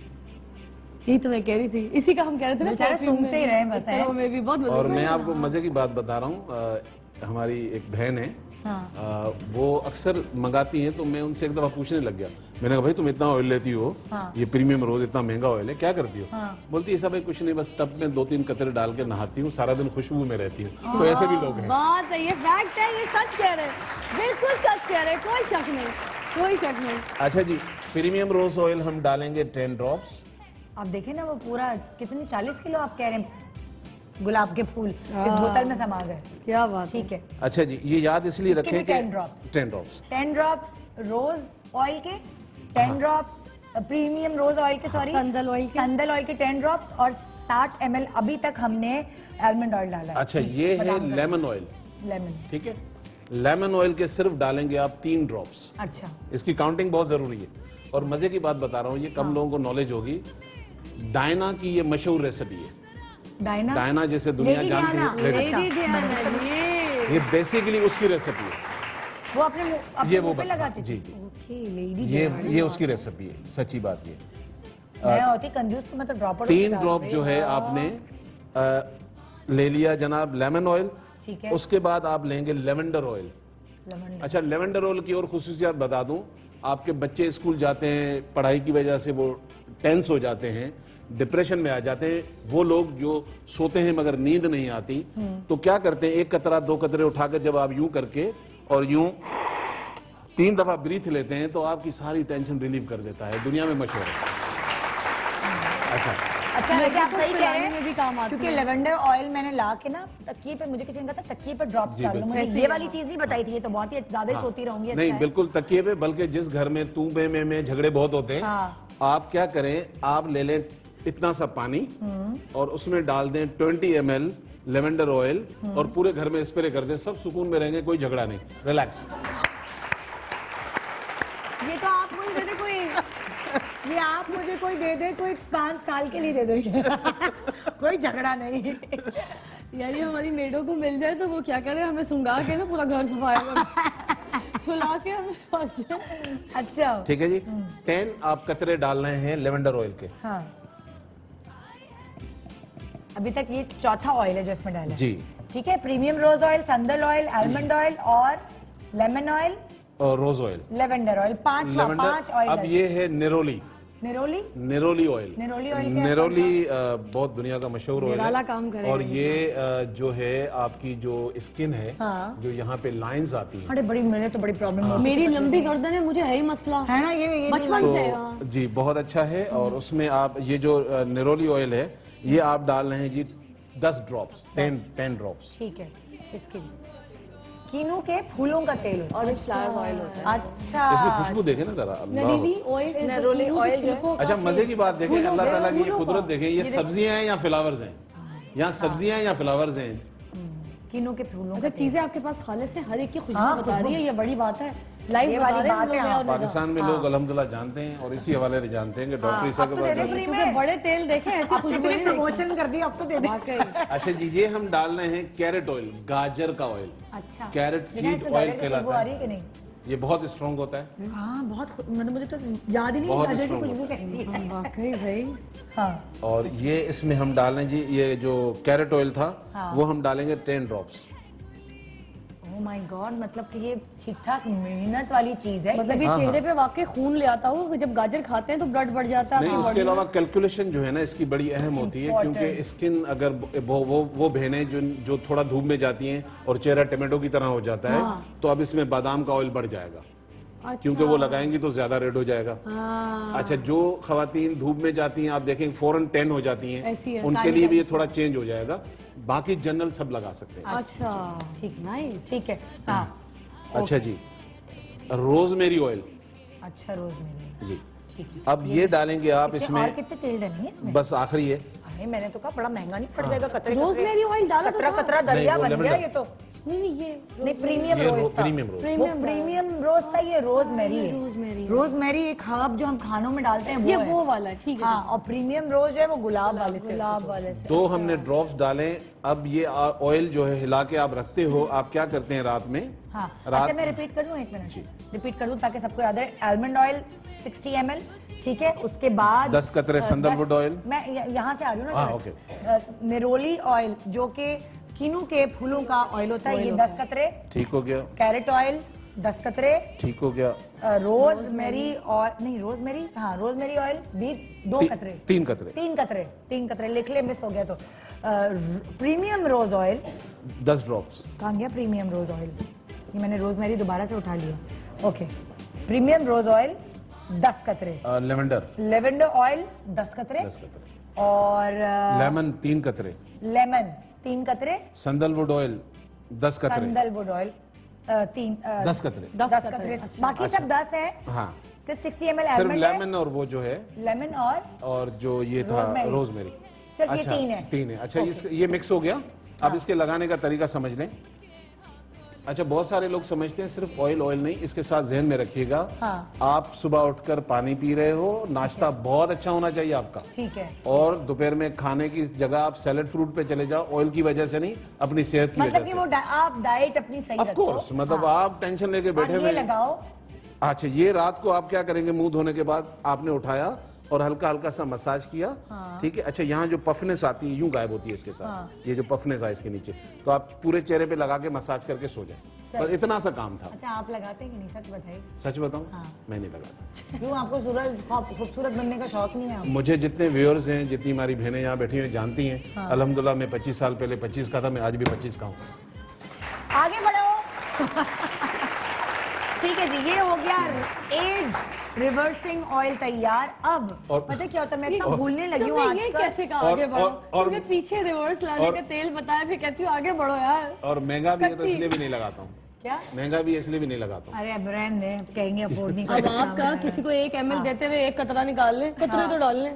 C: यही तो मैं कह रही थी, इसी का हम कह रहे थे ना,
A: सुनते ही रहे बस है।
C: में भी बहुत।
B: और मैं आपको मजे की बात बता रहा हूँ, हमारी एक बहन है,
A: हाँ।
B: वो अक्सर मंगाती हैं, तो मैं उनसे एक दफा पूछने लग गया। मैंने कहा, भाई तुम इतना ऑयल लेती हो,
A: हाँ।
B: ये प्रीमियम रोज इतना महंगा ऑयल है, क्या करती हो?
A: हाँ।
B: बोलती है, ऐसा भाई कुछ नहीं, बस टब में 2-3 कतरे डाल के नहाती हूँ, सारा दिन खुशबू में रहती हूँ। तो ऐसे भी लोग हैं।
C: बात है, ये फैक्ट है, ये सच कह रहे हैं, बिल्कुल सच कह रहे हैं, कोई शक नहीं, कोई शक नहीं।
B: अच्छा जी, प्रीमियम रोज ऑयल हम डालेंगे 10 ड्रॉप्स।
A: आप देखें ना, वो पूरा कितने 40 किलो आप कह रहे हैं गुलाब के फूल इस बोतल में समा गए।
C: क्या बात,
A: ठीक है।
B: अच्छा जी, ये याद इसलिए रखें कि
A: 10 ड्रॉप्स
B: 10
A: ड्रॉप्स रोज ऑयल के, 10 ड्रॉप्स प्रीमियम रोज ऑयल के, सॉरी संदल ऑयल के 10 ड्रॉप्स, और 60 ml अभी तक हमने आलमंड ऑयल डाला है।
B: अच्छा, ये है लेमन ऑयल,
A: लेमन,
B: ठीक है। लेमन ऑयल के सिर्फ डालेंगे आप 3 ड्रॉप्स।
A: अच्छा,
B: इसकी काउंटिंग बहुत जरूरी है। और मजे की बात बता रहा हूँ, ये कम लोगों को नॉलेज होगी। डायना की ये मशहूर रेसिपी है। डायना जैसे दुनिया जानती है, ये बेसिकली उसकी रेसिपी है।
A: वो अपने मुंह पे लगाती
B: जी
A: जी। ओके,
B: ये उसकी रेसिपी है, सच्ची बात ये।
A: मैं होती कंजूस तो मैं तो ड्रॉप
B: 3 ड्रॉप जो है आपने ले लिया जनाब लेमन ऑयल।
A: ठीक है।
B: उसके बाद आप लेंगे लेवेंडर ऑयल। अच्छा, लेवेंडर ऑयल की और खुसूसियात बता दूं, आपके बच्चे स्कूल जाते हैं, पढ़ाई की वजह से वो टेंस हो जाते हैं, डिप्रेशन में आ जाते हैं, वो लोग जो सोते हैं मगर नींद नहीं आती, तो क्या करते हैं, 1 कतरा 2 कतरे उठाकर जब आप यूं करके और यूं 3 दफा ब्रीथ लेते हैं तो आपकी सारी टेंशन रिलीव कर देता है, दुनिया में मशहूर है। अच्छा,
A: अच्छा वैसे आप सही कह रहे हैं
C: में भी काम आती
A: क्योंकि
C: है।
A: लेवेंडर ऑयल मैंने ला के ना तकिए पे, मुझे किसी ने कहा था तकिए पे ड्रॉप्स डाल लो, मुझे ये वाली चीज नहीं बताई थी, ये तो बहुत ही ज्यादा ही सोती रहूंगी।
B: नहीं बिल्कुल तकिए पे, बल्कि जिस घर में तू में झगड़े बहुत होते हैं, आप क्या करें, आप ले लें इतना सा पानी और उसमें डाल दें 20 ml लेवेंडर ऑयल और पूरे घर में स्प्रे कर दें, सब सुकून में रहेंगे, कोई झगड़ा नहीं, रिलैक्स।
A: ये तो आप मुझे दे दे कोई, ये आप मुझे कोई दे दे, कोई 5 साल के लिए दे दे कोई झगड़ा नहीं।
C: यार ये हमारी मेडों को मिल जाए तो वो क्या करे, हमें सुंगा के ना पूरा घर सफाई सुला के हमें सुला के।
A: अच्छा
B: ठीक है जी। 10 आप कतरे डालने हैं लेवेंडर ऑयल के।
A: हाँ अभी तक ये चौथा ऑयल है जो इसमें डाला
B: जी।
A: ठीक है, प्रीमियम रोज ऑयल, संदल ऑयल, आलमंड ऑयल और लेमन ऑयल
B: और rose oil,
A: lavender oil, 5 oil.
B: अब ये है निरोली
A: निरोली
B: ऑयल।
A: निरोली ऑयल
B: निरोली बहुत दुनिया का मशहूर ऑयल है
C: काम करेगा।
B: और ये जो है आपकी जो स्किन है, जो यहाँ पे लाइंस आती है,
A: अरे बड़ी, मेरे तो बड़ी प्रॉब्लम है,
C: मेरी लंबी गर्दन है, मुझे है ही मसला
A: है ना, ये
C: बचपन से।
B: जी बहुत अच्छा है। और उसमें आप ये जो निरोली ऑयल है, ये आप डाल रहे हैं जी 10 ड्रॉप्स, 10 ड्रॉप्स।
A: ठीक है। इसके कीनू के फूलों का तेल होता है,
D: ऑरेंज फ्लावर ऑयल होता है।
A: अच्छा
B: इसकी खुशबू देखें ना जरा।
C: नरीली ऑयल,
D: नरोली ऑयल जो है।
B: अच्छा मजे की बात देखें, अल्लाह ताला की ये कुदरत देखें, ये सब्जियां हैं या फ्लावर्स हैं, यहाँ सब्जियां हैं या फ्लावर्स हैं।
A: कीनू के फूलों
C: अच्छा चीजें आपके पास खाले से हर एक की खुशबू बता रही है, ये बड़ी बात है। लाइव बता रहे हैं हम लोग और
B: पाकिस्तान में लोग अल्हम्दुलिल्लाह जानते हैं और इसी हवाले से जानते हैं कि डॉक्टर ईसा के बाद
C: क्योंकि बड़े तेल देखे ऐसी खुशबू नहीं
A: प्रमोशन कर दी, अब तो दे दे।
B: अच्छा जी, ये हम डाल रहे हैं कैरेट ऑयल, गाजर का ऑयल।
A: अच्छा
B: कैरेट सीड ऑयल कहलाता है, ये बहुत स्ट्रॉन्ग होता है।
A: हाँ बहुत, मतलब मुझे तो याद ही नहीं गाजर की खुशबू कैसी है।
C: वाकई भाई।
A: हाँ
B: और ये इसमें हम डाल रहे हैं जी, ये जो कैरेट ऑयल था वो हम डालेंगे 10 ड्रॉप्स।
A: ओह माय गॉड, मतलब कि ये ठीक ठाक मेहनत वाली चीज है,
C: मतलब ये चेहरे पे वाकई खून ले आता हो, जब गाजर खाते हैं तो ब्लड बढ़ जाता है।
B: नहीं, उसके अलावा कैलकुलेशन जो है ना इसकी बड़ी अहम होती है, क्योंकि स्किन अगर वो बहनें जो थोड़ा धूप में जाती हैं और चेहरा टमाटो की तरह हो जाता है, तो अब इसमें बादाम का ऑयल बढ़ जाएगा। अच्छा। क्योंकि वो लगाएंगी तो ज्यादा रेड हो जाएगा। अच्छा, जो खवातीन धूप में जाती हैं आप देखेंगे फौरन 10 हो जाती हैं, उनके लिए भी ये थोड़ा चेंज हो जाएगा। बाकी जनरल सब लगा सकते हैं।
C: अच्छा ठीक, नाइस,
A: ठीक है। हाँ
B: अच्छा जी, रोजमेरी ऑयल।
A: अच्छा रोजमेरी
B: जी
A: ठीक है।
B: अब ये डालेंगे आप इसमें,
A: और कितने तेल डालेंगे इसमें?
B: बस आखिरी है।
A: अरे मैंने तो कहा बड़ा महंगा नहीं पड़ जाएगा, कतरे
C: रोजमेरी ऑयल डाला तो
A: कतरा दरिया बन गया ये तो।
C: नहीं ये
A: नहीं, प्रीमियम रोज था, प्रीमियम रोज था, ये रोजमेरी है। रोजमेरी एक हर्ब जो हम खानों में डालते हैं,
C: ये वो वाला, ठीक है।
A: हाँ, और प्रीमियम रोज जो है वो गुलाब वाले से।
B: 2 हमने ड्रॉप्स डाले। अब ये ऑयल जो है हिला के आप रखते हो, आप क्या करते हैं रात में?
A: हाँ अच्छा, मैं रिपीट कर दूं, 1 मिनट रिपीट कर दूं ताकि सबको याद है। आलमंड ऑयल 60 ml, ठीक है। उसके बाद
B: 10 कतरे संदलवुड ऑयल।
A: मैं यहाँ से आ रही हूँ ना।
B: ओके।
A: निरोली ऑयल जो कि कीनू के फूलों का ऑयल होता है, ये 10 कतरे,
B: ठीक हो गया।
A: कैरेट ऑयल 10 कतरे,
B: ठीक हो गया।
A: रोजमेरी और नहीं रोजमेरी, हाँ रोजमेरी ऑयल भी 2 कतरे,
B: 3 कतरे,
A: 3 कतरे लिख ले, मिस हो गया तो। Premium rose oil
B: 10 drops.
A: कहाँ गया प्रीमियम रोज ऑयल? ये मैंने रोजमेरी दोबारा से उठा लिया। ओके, प्रीमियम रोज ऑयल 10 कतरे, लेवेंडर ऑयल 10 कतरे, और
B: लेमन 3 कतरे,
A: लेमन 3 कतरे,
B: संदलवुड ऑयल 10 कतरे,
A: संदलवुड ऑयल
B: 10 कतरे,
A: 10 कतरे, बाकी सब 10 है। हाँ, सिर्फ 60 ml
B: सिर्फ लेमन और वो जो है
A: लेमन और
B: जो ये था रोजमेरी,
A: सिर्फ
B: अच्छा,
A: ये 3 है।
B: अच्छा, ये मिक्स हो गया। अब इसके लगाने का तरीका समझ लें। अच्छा, बहुत सारे लोग समझते हैं सिर्फ ऑयल नहीं, इसके साथ ज़हन में रखिएगा। हाँ। आप सुबह उठकर पानी पी रहे हो, नाश्ता बहुत अच्छा होना चाहिए आपका, ठीक है। और दोपहर में खाने की जगह आप सैलेड फ्रूट पे चले जाओ, ऑयल की वजह से नहीं, अपनी सेहत की वजह से।
A: वो आप डाइट अपनी सही रखो।
B: ऑफ कोर्स, मतलब आप टेंशन लेके बैठे हुए
A: लगाओ।
B: अच्छा, ये रात को आप क्या करेंगे, मुंह धोने के बाद आपने उठाया और हल्का हल्का सा मसाज किया, ठीक है। अच्छा, यहाँ जो पफनेस आती है यूं गायब होती है इसके साथ, ये जो पफनेस है इसके नीचे, तो आप पूरे चेहरे पे लगा के मसाज करके सो जाए। बस इतना सा काम था।
A: अच्छा, आप लगाते हैं कि नहीं? सच बताइए।
B: सच बताऊं? मैं नहीं लगाता।
A: क्यों, आपको खूबसूरत बनने का शौक नहीं है?
B: मुझे जितने व्यूअर्स हैं, जितनी हमारी बहनें यहाँ बैठी हुई जानती हैं, अल्हम्दुलिल्लाह मैं 25 साल पहले 25 का था, मैं आज भी 25 का हूँ।
A: आगे बढ़ो। ठीक है जी, ये हो गया एज रिवर्सिंग ऑयल तैयार। अब पता क्या होता है, मैं इतना भूलने लगी हूँ
C: ये कैसे कहा आगे बढ़ो, क्योंकि पीछे रिवर्स लाने का तेल बताया, फिर कहती हूँ आगे बढ़ो यार।
B: और महंगा भी है तो इसलिए भी नहीं लगाता हूँ।
A: क्या
B: महंगा भी इसलिए भी नहीं लगाता हूँ।
A: अरे ब्रांड ने कहेंगे अफोर्ड नहीं
C: अब आप का किसी को 1 ml देते हुए 1 कतरा निकाल लें, कतरे तो डाल लें।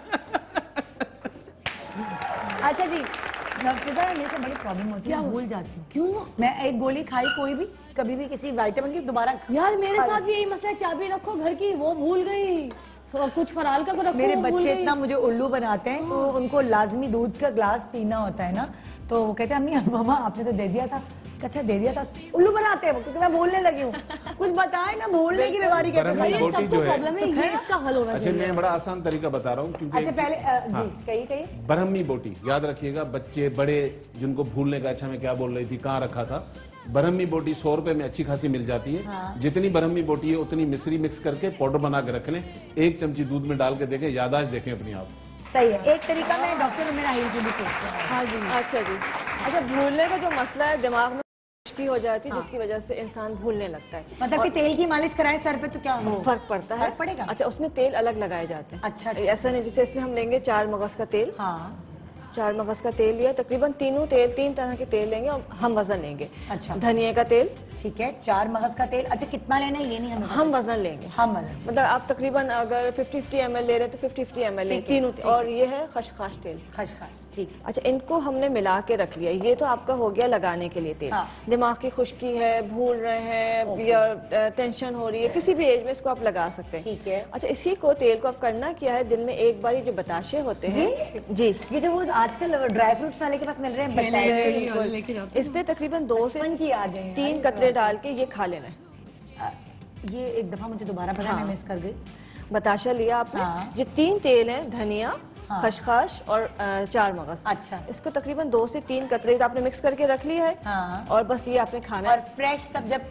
A: अच्छा जी, फिजा मेरे से बड़ी प्रॉब्लम होती है, भूल जाती हूँ। क्यों? मैं एक गोली खाई कोई भी, कभी भी किसी विटामिन की, दोबारा
C: यार मेरे साथ भी यही मसला है, चाबी रखो घर की, वो भूल गई, और कुछ फराल का रखो।
A: मेरे बच्चे इतना मुझे उल्लू बनाते हैं, तो उनको लाजमी दूध का ग्लास पीना होता है ना, तो वो कहते हैं अम्मी मामा आपने तो दे दिया था। अच्छा दे दिया था, उल्लू बनाते हैं वो, क्योंकि मैं भूलने लगी हूँ। कुछ बताए ना, भूलने की बीमारी कैसे?
C: ये सबको प्रॉब्लम है, ये इसका हल होना चाहिए।
B: अच्छा मैं बड़ा आसान तरीका बता रहा हूँ, क्योंकि
A: अच्छा पहले जी कही
B: ब्रह्मी बोटी याद रखिएगा, बच्चे बड़े जिनको भूलने का, अच्छा मैं क्या बोल रही थी, कहाँ रखा था। ब्रह्मी बोटी 100 रुपए में अच्छी खासी मिल जाती है। हाँ। जितनी ब्रह्मी बोटी है उतनी मिश्री मिक्स करके पाउडर बना के रख लें, 1 चमची दूध में डाल के देखें, याददाश्त देखें अपनी आप।
A: सही है, एक तरीका मैं डॉक्टर उम्मे राहील से भी पूछती हूँ।
D: हाँ जी, अच्छा जी। अच्छा भूलने का जो मसला है, दिमाग में खुश्की हो जाती है, जिसकी वजह से इंसान भूलने लगता है।
A: मतलब कि तेल की मालिश कराएं सर पे तो क्या हो
D: फर्क पड़ता है?
A: फर्क पड़ेगा।
D: अच्छा उसमें तेल अलग लगाए जाते हैं।
A: अच्छा
D: ऐसा नहीं, जैसे इसमें हम लेंगे 4 मगज का तेल।
A: हाँ
D: 4 मगज का तेल लिया, तकरीबन 3 तरह के तेल लेंगे और हम वजन लेंगे।
A: अच्छा
D: धनिया का तेल,
A: ठीक है, 4 मगज का तेल। अच्छा कितना लेना है ये नहीं हमें,
D: हम वजन लेंगे।
A: हम वजन
D: मतलब आप तकरीबन अगर 50 ml ले रहे हैं तो 50 ml लेंगे, तीनों। और ये है खसखस तेल।
A: खसखस, ठीक।
D: अच्छा इनको हमने मिला के रख लिया, ये तो आपका हो गया लगाने के लिए तेल। हाँ। दिमाग की खुश्की है, भूल रहे हैं या टेंशन हो रही है, किसी भी एज में इसको आप लगा सकते हैं। ठीक है। अच्छा इसी को तेल को आप करना क्या है, दिन में एक बार जो बताशे होते हैं जी, ये जो वो आजकल ड्राई फ्रूट्स वाले के पास मिल रहे हैं, इस पे तकरीबन 2 से 3 कतरे डाल के ये खा लेना है।
A: ये एक दफा मुझे दोबारा पता मैं मिस कर गई।
D: बताशा लिया आपने। ये 3 तेल हैं, धनिया, खसखस और 4 मगज। अच्छा इसको तकरीबन 2 से 3 कतरे आपने मिक्स करके रख लिया है। हाँ। और बस ये आपने खाना है।
A: और फ्रेश तब जब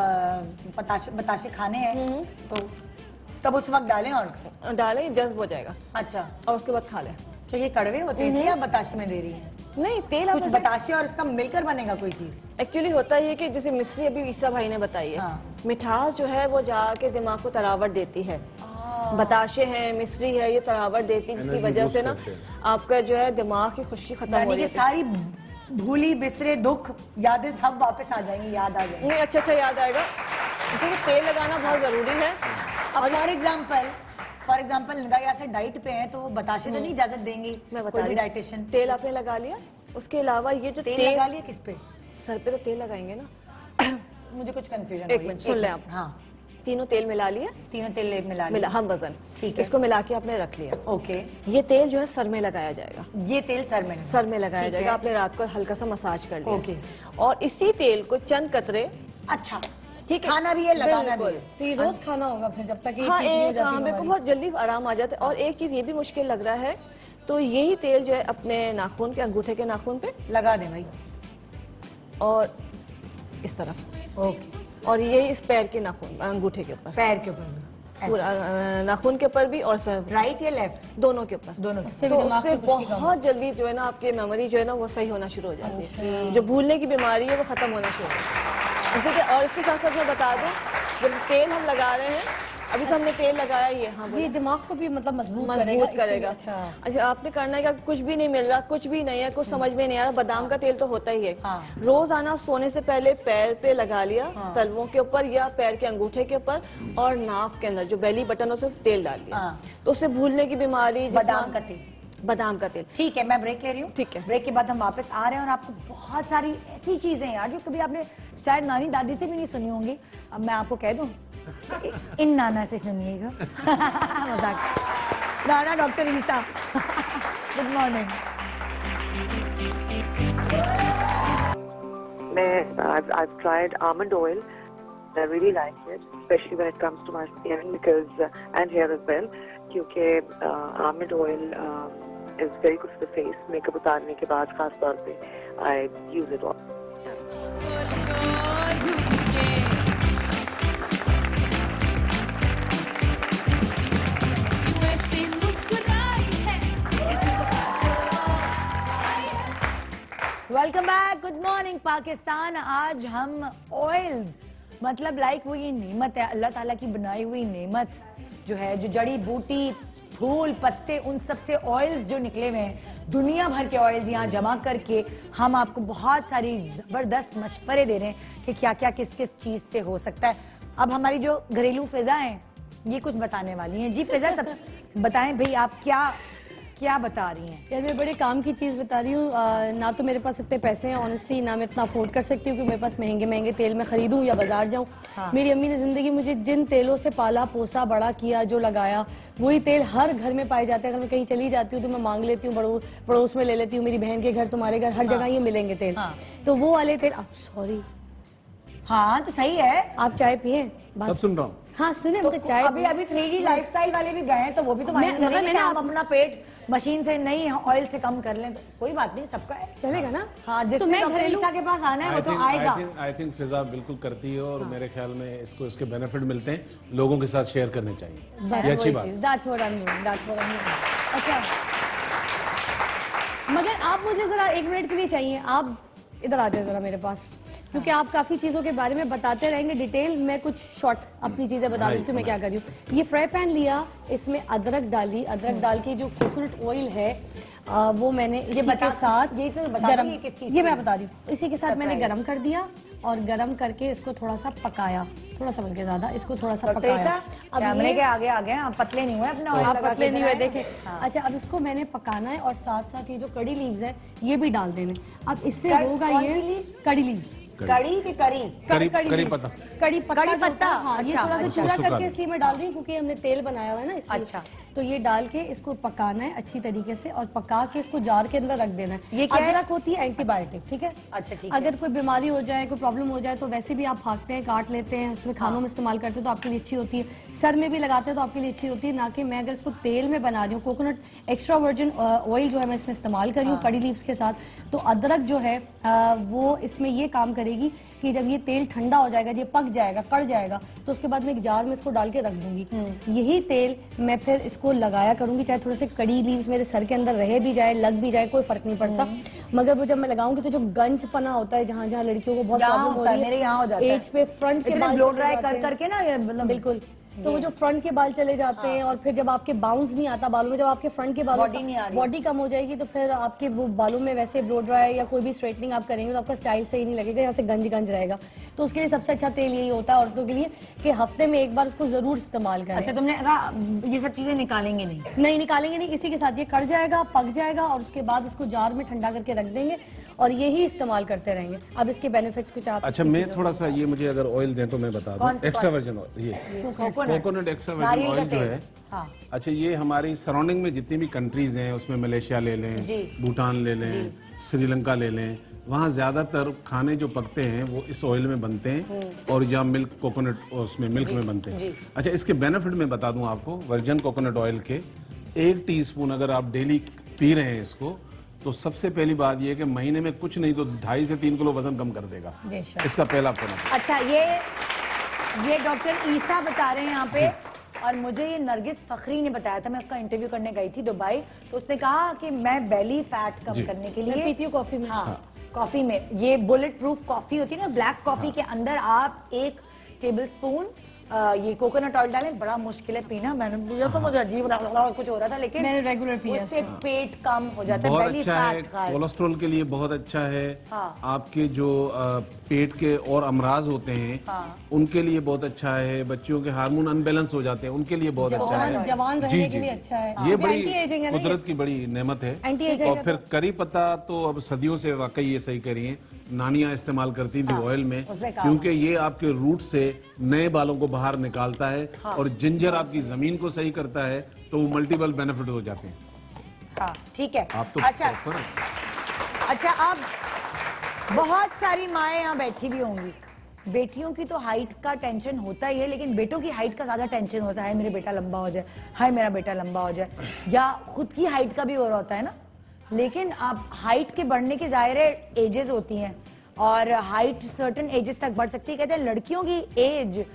A: बताशे खाने हैं तो तब उस वक्त डालें और
D: डालें, जज्ब हो जाएगा। अच्छा और उसके बाद खा लें।
A: तो ये कड़वे होते हैं इसलिए आप बताशे में दे रही हैं? नहीं, तेल कुछ बताशे और इसका मिलकर बनेगा कोई चीज।
D: एक्चुअली होता है कि जैसे मिश्री अभी ईसा भाई ने बताई है, मिठास जो है वो जाके दिमाग को तरावट देती है। बताशे हैं, मिश्री है, ये तरावट देती है, जिसकी वजह से ना आपका जो है दिमाग की खुश्की खत्म हो रही है।
A: सारी भूली बिसरे दुख यादें सब वापस आ जाएंगी, याद आ जाएंगी।
D: नहीं अच्छा याद आएगा। इसलिए तेल लगाना बहुत जरूरी है।
A: और for example Nida Yasir diet पे हैं तो वो बताशे तो नहीं इजाजत देंगी? मैं बता रही डाइटिशियन।
D: तेल आपने लगा लिया, उसके अलावा ये जो
A: तेल लगा लिया किस पे?
D: सर पे तो तेल लगाएंगे ना।
A: मुझे कुछ कंफ्यूजन।
D: एक मिनट सुन ले आप। हाँ तीनों तेल मिला लिए,
A: तीनों तेल मिला
D: हम वजन, ठीक है। इसको मिला के आपने रख लिया। ओके। ये तेल जो है सर में लगाया जाएगा।
A: ये तेल सर में लगाया
D: जाएगा। आपने रात को हल्का सा मसाज कर लिया। ओके। और इसी तेल को चंद कतरे, अच्छा ठीक है, खाना भी है लगाना भी है, तो ये रोज खाना होगा फिर जब तक। हाँ एक मेरे को बहुत जल्दी आराम आ जाता है। और एक चीज ये भी मुश्किल लग रहा है, तो यही तेल जो है अपने नाखून के, अंगूठे के नाखून पे लगा दे भाई, और इस तरफ। ओके। और ये इस पैर के नाखून, अंगूठे के ऊपर, पैर के ऊपर, पूरा नाखून के ऊपर भी, और राइट या लेफ्ट दोनों के ऊपर, दोनों। तो उससे बहुत जल्दी जो है ना आपकी मेमोरी जो है ना वो सही होना शुरू हो जाती है। जो भूलने की बीमारी है वो खत्म होना शुरू हो जाती है। और इसके साथ साथ मैं बता दूं, जब तेल हम लगा रहे हैं, अभी तो हमने तेल लगाया ही है। हाँ ये दिमाग को भी मतलब मजबूत करेगा। अच्छा आपने करना है कि कुछ भी नहीं मिल रहा, कुछ भी नहीं है, कुछ समझ में नहीं आ रहा, बादाम का तेल तो होता ही है। रोज आना सोने से पहले पैर पे लगा लिया, तलवों के ऊपर या पैर के अंगूठे के ऊपर, और नाक के अंदर जो बेली बटन है उसमें तेल डाल दिया, तो उससे भूलने की बीमारी। बादाम का तेल। ठीक है, मैं ब्रेक ले रही हूँ। ठीक है, ब्रेक के बाद हम वापस आ रहे हैं और आपको बहुत सारी ऐसी चीजें यार जो कभी आपने शायद नानी दादी से भी नहीं सुनी होंगी। अब मैं आपको कह दूं, इन नाना से सुनिएगा। मजाक। नाना doctor Isa. Good morning.
E: I've tried almond oil. I really like it, especially when it comes to my skin because and hair as well. क्योंकि almond oil is very good for the face. Makeup उतारने के बाद खास तौर पे I use it all.
A: Welcome back, good morning Pakistan. आज हम oil मतलब लाइक वो ये नेमत है, अल्लाह ताला की बनाई हुई नेमत, जो है, जो जड़ी बूटी, फूल, पत्ते, उन सब से ऑयल्स जो निकले हुए हैं, दुनिया भर के ऑयल्स यहाँ जमा करके हम आपको बहुत सारी जबरदस्त मशवरे दे रहे हैं कि क्या क्या किस किस चीज से हो सकता है। अब हमारी जो घरेलू फिजा हैं ये कुछ बताने वाली हैं। जी फिजा, सब बताएं भाई, आप क्या बता रही हैं?
C: यार मैं बड़े काम की चीज़ बता रही हूँ। ना तो मेरे पास इतने पैसे हैं ऑनेस्टली, ना मैं इतना अफोर्ड कर सकती हूँ कि मेरे पास महंगे महंगे तेल मैं खरीदूँ या बाजार जाऊँ।
A: हाँ।
C: मेरी अम्मी ने जिंदगी मुझे जिन तेलों से पाला पोसा बड़ा किया, जो लगाया, वही तेल हर घर में पाए जाते हैं। अगर मैं कहीं चली जाती हूँ तो मैं मांग लेती हूँ, पड़ोस में ले लेती हूँ, मेरी बहन के घर, तुम्हारे घर, हर जगह ये मिलेंगे तेल। तो वो वाले तेल, सॉरी,
A: हाँ तो सही है।
C: आप चाय पिए?
B: सब सुन रहा हूँ।
C: हाँ सुने,
A: तो
C: चाय
A: अभी 3D लाइफस्टाइल वाले भी गए तो वो भी तो माइंड कर रहे हैं कि हम अपना पेट मशीन से नहीं ऑयल से कम कर लें, तो कोई बात नहीं, सबका है,
C: चलेगा ना।
A: हाँ,
C: तो
A: जिसमें
C: मैं घरेलू
A: के पास आना है वो तो आएगा।
B: आई थिंक फिजा बिल्कुल करती है और मेरे ख्याल में इसको इसके बेनिफिट मिलते हैं, लोगों के साथ शेयर करने चाहिए, ये अच्छी बात है।
C: अच्छा, मगर आप मुझे जरा 1 मिनट के लिए चाहिए, आप इधर आ जाए जरा मेरे पास, क्योंकि आप काफी चीजों के बारे में बताते रहेंगे डिटेल। मैं कुछ शॉर्ट अपनी चीजें बता दूं मैं क्या कर रही हूँ। ये फ्राई पैन लिया, इसमें अदरक डाली, अदरक डाल के जो कोकोनट ऑयल है वो मैंने इसी के साथ गरम, ये मैं बता रही हूँ, इसी के साथ मैंने गरम कर दिया और गरम करके इसको थोड़ा सा पकाया, थोड़ा सा बल्कि ज्यादा, इसको थोड़ा सा पकाया। अब
A: कैमरे के आगे आ गए, आप पतले नहीं हुए अपना ऑयल
C: आप
A: लगा
C: पतले
A: के
C: नहीं हुए,
A: बनाएं।
C: देखें। अच्छा, अब इसको मैंने पकाना है और साथ साथ ये जो कड़ी लीव्स है ये भी डाल देने। अब इससे होगा ये कड़ी लीव्स,
A: कड़ी की
B: कड़ी पत्ता,
C: कड़ी पत्ता, हाँ, ये थोड़ा सा चूड़ा
B: अच्छा।
C: करके इसलिए मैं डाल रही हूँ क्योंकि हमने तेल बनाया हुआ है ना इसलिए।
A: अच्छा।
C: तो ये डाल के इसको पकाना है अच्छी तरीके से और पका के इसको जार के अंदर रख देना है।
A: ये क्या है?
C: अदरक होती है एंटीबायोटिक, ठीक है।
A: अच्छा, ठीक है।
C: अगर कोई बीमारी हो जाए, कोई प्रॉब्लम हो जाए तो वैसे भी आप फाँकते हैं, काट लेते हैं, उसमें खानों में इस्तेमाल करते हैं तो आपके लिए अच्छी होती है। सर में भी लगाते हैं तो आपके लिए अच्छी होती है। ना कि मैं अगर इसको तेल में बना रही हूँ, कोकोनट एक्स्ट्रा वर्जिन ऑयल जो है मैं इसमें इस्तेमाल कर रही हूँ कड़ी लीव्स के साथ, तो अदरक जो है वो इसमें ये काम करेगी कि जब ये तेल ठंडा हो जाएगा, ये पक जाएगा, कड़ जाएगा, तो उसके बाद मैं एक जार में इसको डाल के रख दूंगी। यही तेल मैं फिर इसको लगाया करूंगी, चाहे थोड़े से कड़ी लीव्स मेरे सर के अंदर रह भी जाए, लग भी जाए, कोई फर्क नहीं पड़ता। मगर वो जब मैं लगाऊंगी तो जो गंज पना होता है, जहाँ जहाँ लड़कियों को बहुत प्रॉब्लम हो रही है,
A: मेरे यहाँ हो जाता है
C: एज पे फ्रंट के बाल
A: ब्लो ड्राई कर करके ना, ये मतलब
C: बिल्कुल, तो वो जो फ्रंट के बाल चले जाते हैं और फिर जब आपके बाउंस नहीं आता बालों में, जब आपके फ्रंट के बालों बॉडी कम हो जाएगी तो फिर आपके वो बालों में वैसे ब्लो ड्राई या कोई भी स्ट्रेटनिंग आप करेंगे तो आपका स्टाइल सही नहीं लगेगा, यहाँ से गंज गंज रहेगा। तो उसके लिए सबसे अच्छा तेल यही होता है औरतों के लिए कि हफ्ते में एक बार उसको जरूर इस्तेमाल करें।
A: अच्छा, तुमने ये सब चीजें निकालेंगे नहीं?
C: नहीं निकालेंगे नहीं, इसी के साथ ये कड़ जाएगा, पक जाएगा और उसके बाद इसको जार में ठंडा करके रख देंगे और यही इस्तेमाल करते रहेंगे। अब इसके बेनिफिट्स कुछ आप?
B: अच्छा, मैं थोड़ा सा ये मुझे अगर ऑयल दें तो मैं बता दूं, एक्स्ट्रा वर्जिन ऑयल, ये कोकोनट एक्स्ट्रा वर्जिन ऑयल जो है।
A: हाँ।
B: अच्छा, ये हमारी सराउंडिंग में जितनी भी कंट्रीज हैं उसमें मलेशिया ले लें, भूटान ले लें, श्रीलंका ले लें, वहाँ ज्यादातर खाने जो पकते हैं वो इस ऑयल में बनते हैं और या मिल्क कोकोनट उसमें मिल्क में बनते हैं। अच्छा, इसके बेनिफिट में बता दूं आपको, वर्जिन कोकोनट ऑयल के 1 टीस्पून अगर आप डेली पी रहे हैं इसको, तो सबसे पहली बात ये है कि महीने में कुछ नहीं तो 2.5 से 3 किलो वजन कम कर देगा, इसका पहला प्रोडक्ट।
A: अच्छा, ये डॉक्टर ईसा बता रहे हैं यहाँ पे, और मुझे ये नरगिस फखरी ने बताया था, मैं उसका इंटरव्यू करने गई थी दुबई, तो उसने कहा कि मैं बेली फैट कम करने के लिए
C: पीती हूँ कॉफी में।
A: हाँ, कॉफी में ये बुलेट प्रूफ कॉफी होती है ना, ब्लैक कॉफी के अंदर आप 1 टेबल स्पून ये कोकोनट ऑयल डालें। बड़ा मुश्किल है पीना, मैंने पिया तो मुझे अजीब लगा, कुछ हो रहा था, लेकिन
C: मैंने रेगुलर पिया,
A: उससे पेट कम हो जाता है।
B: बहुत
A: बेली
B: अच्छा है,
A: फैट
B: कोलेस्ट्रॉल के लिए बहुत अच्छा है।
A: हाँ।
B: आपके जो पेट के और अमराज होते हैं उनके लिए बहुत अच्छा है। बच्चियों के हार्मोन अनबैलेंस हो जाते हैं उनके लिए बहुत अच्छा है,
C: जवान रहने के लिए अच्छा है।
B: ये बड़ी कुदरत की बड़ी नेमत है। और फिर करी पत्ता तो अब सदियों से वाकई ये सही कह रही है, नानियां इस्तेमाल करती थी ऑयल में, क्योंकि ये आपके रूट से नए बालों को बाहर निकालता है। और जिंजर आपकी जमीन को सही करता है, तो वो मल्टीपल बेनिफिट हो जाते हैं।
A: हाँ, ठीक है।
B: आप तो
A: अच्छा, अब बहुत सारी माएँ यहाँ बैठी भी होंगी, बेटियों की तो हाइट का टेंशन होता ही है, लेकिन बेटों की हाइट का ज्यादा टेंशन होता है, मेरे बेटा लंबा हो जाए, हाय मेरा बेटा लंबा हो जाए, या खुद की हाइट का भी हो रहा होता है ना। लेकिन अब हाइट के बढ़ने की जाहिर है एजेस होती हैं और हाइट सर्टेन एजेस तक बढ़ सकती है। कहते हैं लड़कियों की एज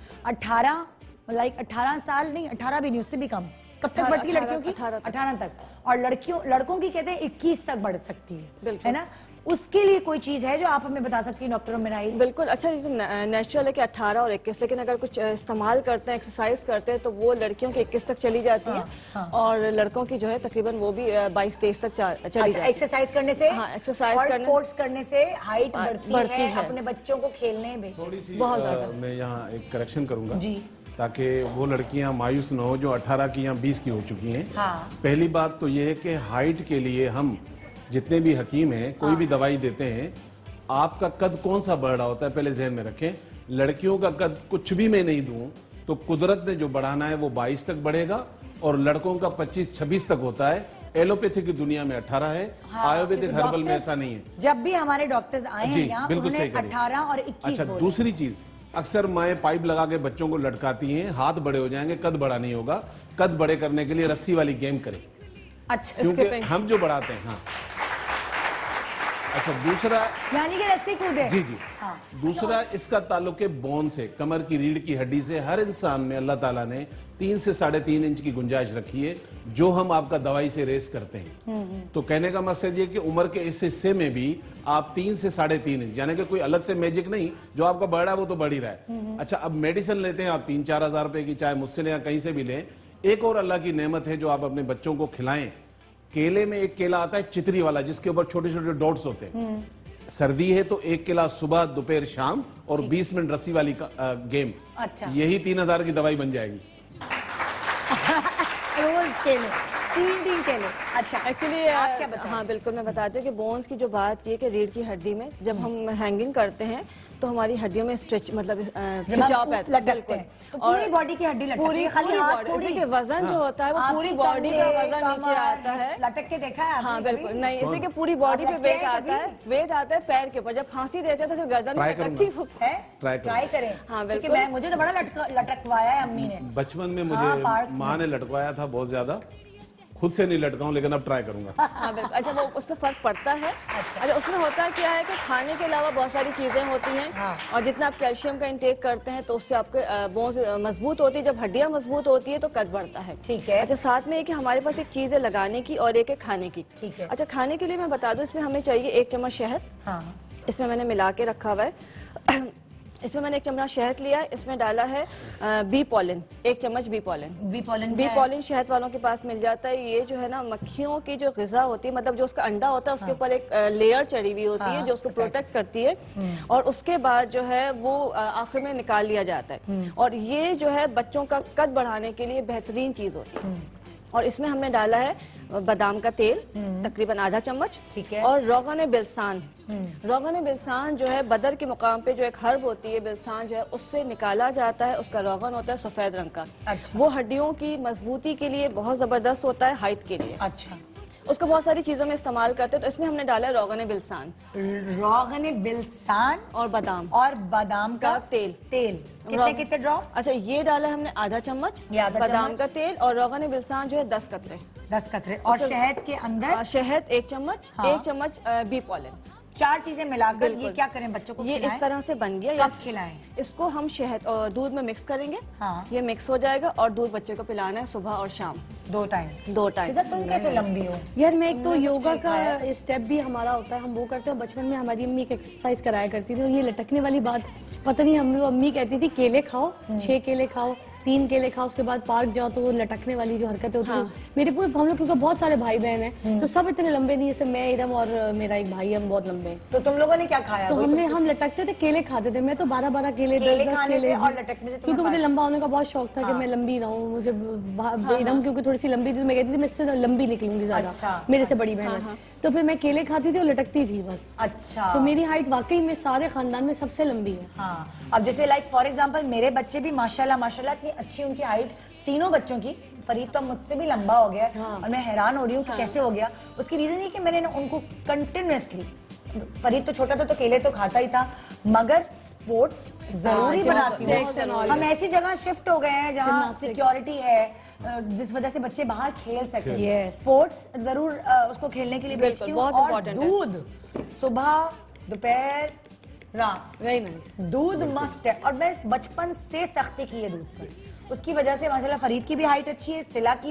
A: 18 साल नहीं, 18 भी नहीं, उससे भी कम। कब तक बढ़ती है लड़कियों की? 18 तक। और लड़कों की कहते हैं 21 तक बढ़ सकती है ना। उसके लिए कोई चीज है जो आप हमें बता सकती हैं डॉक्टर उम्मे राहील?
D: बिल्कुल। अच्छा, ये नेचुरल है कि 18 और 21, लेकिन अगर कुछ इस्तेमाल करते हैं, एक्सरसाइज करते हैं, तो वो लड़कियों की 21 तक चली जाती है। हाँ। और लड़कों की जो है तकरीबन वो भी 22-23 तक चली जाती है।
A: एक्सरसाइज करने से,
D: हाँ, एक्सरसाइज
A: और
D: करने,
A: स्पोर्ट्स करने से हाइट बढ़ती है। अपने बच्चों को खेलने भेजें।
B: बहुत ज्यादा। मैं यहाँ एक करेक्शन करूंगा जी, ताकि वो लड़कियां मायूस न हो जो 18 की या 20 की हो चुकी हैं। हाँ। पहली बात तो ये है कि हाइट के लिए हम जितने भी हकीम हैं, कोई भी दवाई देते हैं, आपका कद कौन सा बढ़ रहा होता है पहले ज़हन में रखें। लड़कियों का कद कुछ भी मैं नहीं दूं तो कुदरत ने जो बढ़ाना है वो 22 तक बढ़ेगा, और लड़कों का 25-26 तक होता है। एलोपैथी की दुनिया में 18 है। हाँ, आयुर्वेदिक हर्बल में ऐसा नहीं है।
A: जब भी हमारे डॉक्टर्स आए हैं यहाँ,
B: बिल्कुल सही
A: 18 और 21।
B: अच्छा, दूसरी चीज, अक्सर माएँ पाइप लगा के बच्चों को लटकाती हैं, हाथ बड़े हो जाएंगे, कद बड़ा नहीं होगा। कद बड़े करने के लिए रस्सी वाली गेम करें।
A: अच्छा,
B: क्योंकि हम जो बढ़ाते हैं। हाँ। अच्छा, दूसरा
A: यानी कि रस्सी कूदे।
B: जी जी। हाँ। दूसरा इसका ताल्लुक है बोन से, कमर की रीढ़ की हड्डी से। हर इंसान में अल्लाह ताला ने 3 से 3.5 इंच की गुंजाइश रखी है, जो हम आपका दवाई से रेस करते हैं। तो कहने का मकसद ये कि उम्र के इस हिस्से में भी आप 3 से 3.5 इंच, यानी कि कोई अलग से मैजिक नहीं, जो आपका बढ़ रहा है वो तो बढ़ ही रहा है। अच्छा, अब मेडिसिन लेते हैं आप 3-4 हजार रुपए की, चाहे मुझसे लें या कहीं से भी लें। एक और अल्लाह की नेमत है जो आप अपने बच्चों को खिलाएं। केले में एक केला आता है चितरी वाला, जिसके ऊपर छोटे छोटे डॉट्स होते हैं। सर्दी है तो एक केला सुबह, दोपहर, शाम, और 20 मिनट रस्सी वाली गेम। अच्छा, यही 3000 की दवाई बन जाएगी।
A: रोज केले, 3 केले। अच्छा,
D: एक्चुअली हाँ बिल्कुल, मैं बताती हूँ कि बोन्स की जो बात की है कि रीढ़ की हड्डी में जब हम हैंगिंग करते हैं तो हमारी हड्डियों में स्ट्रेच, मतलब
A: लटकते हैं, तो पूरी बॉडी की हड्डी लटकती है, खाली हाथ थोड़ी।
D: के वजन जो होता है वो पूरी बॉडी का वजन नीचे आता है।
A: लटक के देखा है?
D: हाँ बिल्कुल नहीं, इसलिए कि पूरी बॉडी पे वेट आता है। वेट आता है पैर के ऊपर। जब फांसी देते हैं तो गर्दन में लटकती है।
A: ट्राई करें। हाँ बिल्कुल, मुझे तो बड़ा लटकवाया है अम्मी ने।
B: बचपन में मुझे माँ ने लटकवाया था बहुत ज्यादा, खुद से नहीं लटकाऊं, लेकिन अब ट्राई करूंगा।
D: हाँ बिल्कुल। अच्छा, वो उसमें फर्क पड़ता है। अच्छा, उसमें होता है क्या है कि खाने के अलावा बहुत सारी चीजें होती हैं। हाँ। और जितना आप कैल्शियम का इंटेक करते हैं तो उससे आपके बोन्स मजबूत होती है। जब हड्डियां मजबूत होती है तो कद बढ़ता है। ठीक है। अच्छा, साथ में कि हमारे पास एक चीज है लगाने की और एक है खाने की। ठीक है। अच्छा, खाने के लिए मैं बता दूं, इसमें हमें चाहिए 1 चम्मच शहद। हाँ। इसमें मैंने मिला के रखा हुआ है। इसमें मैंने 1 चम्मच शहद लिया, इसमें डाला है बी पॉलन, 1 चम्मच बी पॉलन। बी पॉलन शहद वालों के पास मिल जाता है। ये जो है ना, मक्खियों की जो ग़िज़ा होती है, मतलब जो उसका अंडा होता है उसके ऊपर एक लेयर चढ़ी हुई होती है जो उसको प्रोटेक्ट करती है, और उसके बाद जो है वो आखिर में निकाल लिया जाता है। और ये जो है बच्चों का कद बढ़ाने के लिए बेहतरीन चीज होती है। और इसमें हमने डाला है बादाम का तेल, तकरीबन आधा चम्मच। ठीक है। और रोगन बिलसान। रोगन बिलसान जो है बदर के मुकाम पे जो एक हर्ब होती है, बिलसान जो है उससे निकाला जाता है। उसका रोगन होता है सफेद रंग का। अच्छा। वो हड्डियों की मजबूती के लिए बहुत जबरदस्त होता है, हाइट के लिए। अच्छा। उसको बहुत सारी चीजों में इस्तेमाल करते हैं, तो इसमें हमने डाला है रोगन बिलसान।
A: रोगन बिलसान और बादाम का तेल। कितने ड्रॉप्स? अच्छा,
D: ये डाला है हमने आधा चम्मच बादाम का तेल, और रोगन बिलसान जो है 10 कतरे। और
A: शहद के अंदर
D: शहद 1 चम्मच। 1 चम्मच बी पॉलन।
A: 4 चीजें मिलाकर ये क्या करें बच्चों को?
D: ये इस तरह से बन गया।
A: कब खिलाएं?
D: इसको हम शहद और दूध में मिक्स करेंगे। हाँ। ये मिक्स हो जाएगा और दूध बच्चे को पिलाना है सुबह और शाम
A: 2 टाइम। तुम कैसे लंबी हो
C: यार? मैं एक तो योगा का स्टेप भी हमारा होता है, हम वो करते हैं। बचपन में हमारी अम्मी एक एक्सरसाइज कराया करती थी, और ये लटकने वाली बात पता नहीं, अम्मी कहती थी केले खाओ, 6 केले खाओ, 3 केले खाओ, उसके बाद पार्क जाओ, तो वो लटकने वाली जो हरकतें होती है। मेरे पूरे हम लोग, क्योंकि बहुत सारे भाई बहन हैं, तो सब इतने लंबे नहीं, जैसे मैं, इरम और मेरा एक भाई, हम बहुत लंबे हैं।
A: तो तुम लोगों ने क्या खाया?
C: तो हम लटकते थे, केले खाते थे। मैं तो 12-12 केले, 10-10 केले,
A: और लटकने से
C: क्योंकि मुझे लंबा होने का बहुत शौक था कि मैं लंबी रहूं। मुझे इरम क्योंकि थोड़ी सी लंबी थी, तो मैं कहती थी मैं इससे लंबी निकलूंगी ज्यादा, मेरे से बड़ी बहन है। तो फिर मैं केले खाती थी और लटकती थी बस। अच्छा। तो मेरी हाइट वाकई में सारे खानदान में सबसे लंबी है।
A: हाँ। अब जैसे लाइक फॉर एग्जांपल मेरे बच्चे भी माशाल्लाह इतनी अच्छी उनकी हाइट, तीनों बच्चों की। फरीद तो मुझसे भी लंबा हो गया। हाँ। और मैं हैरान हो रही हूँ कि कैसे हो गया। उसकी रीजन ये कि मैंने उनको कंटिन्यूअसली, फरीद तो छोटा था तो केले तो खाता ही था, मगर स्पोर्ट्स जरूरी बनाती हूँ। हम ऐसी जगह शिफ्ट हो गए हैं जहाँ सिक्योरिटी है, जिस वजह से बच्चे बाहर खेल सके। स्पोर्ट्स जरूर उसको खेलने के लिए भेजती हूँ। और दूध सुबह, दोपहर, रात, वेरी नाइस, दूध मस्ट है। और मैं बचपन से सख्ती की है दूध पर। उसकी वजह से माशाल्लाह फरीद की भी हाइट अच्छी है, सिला की भी,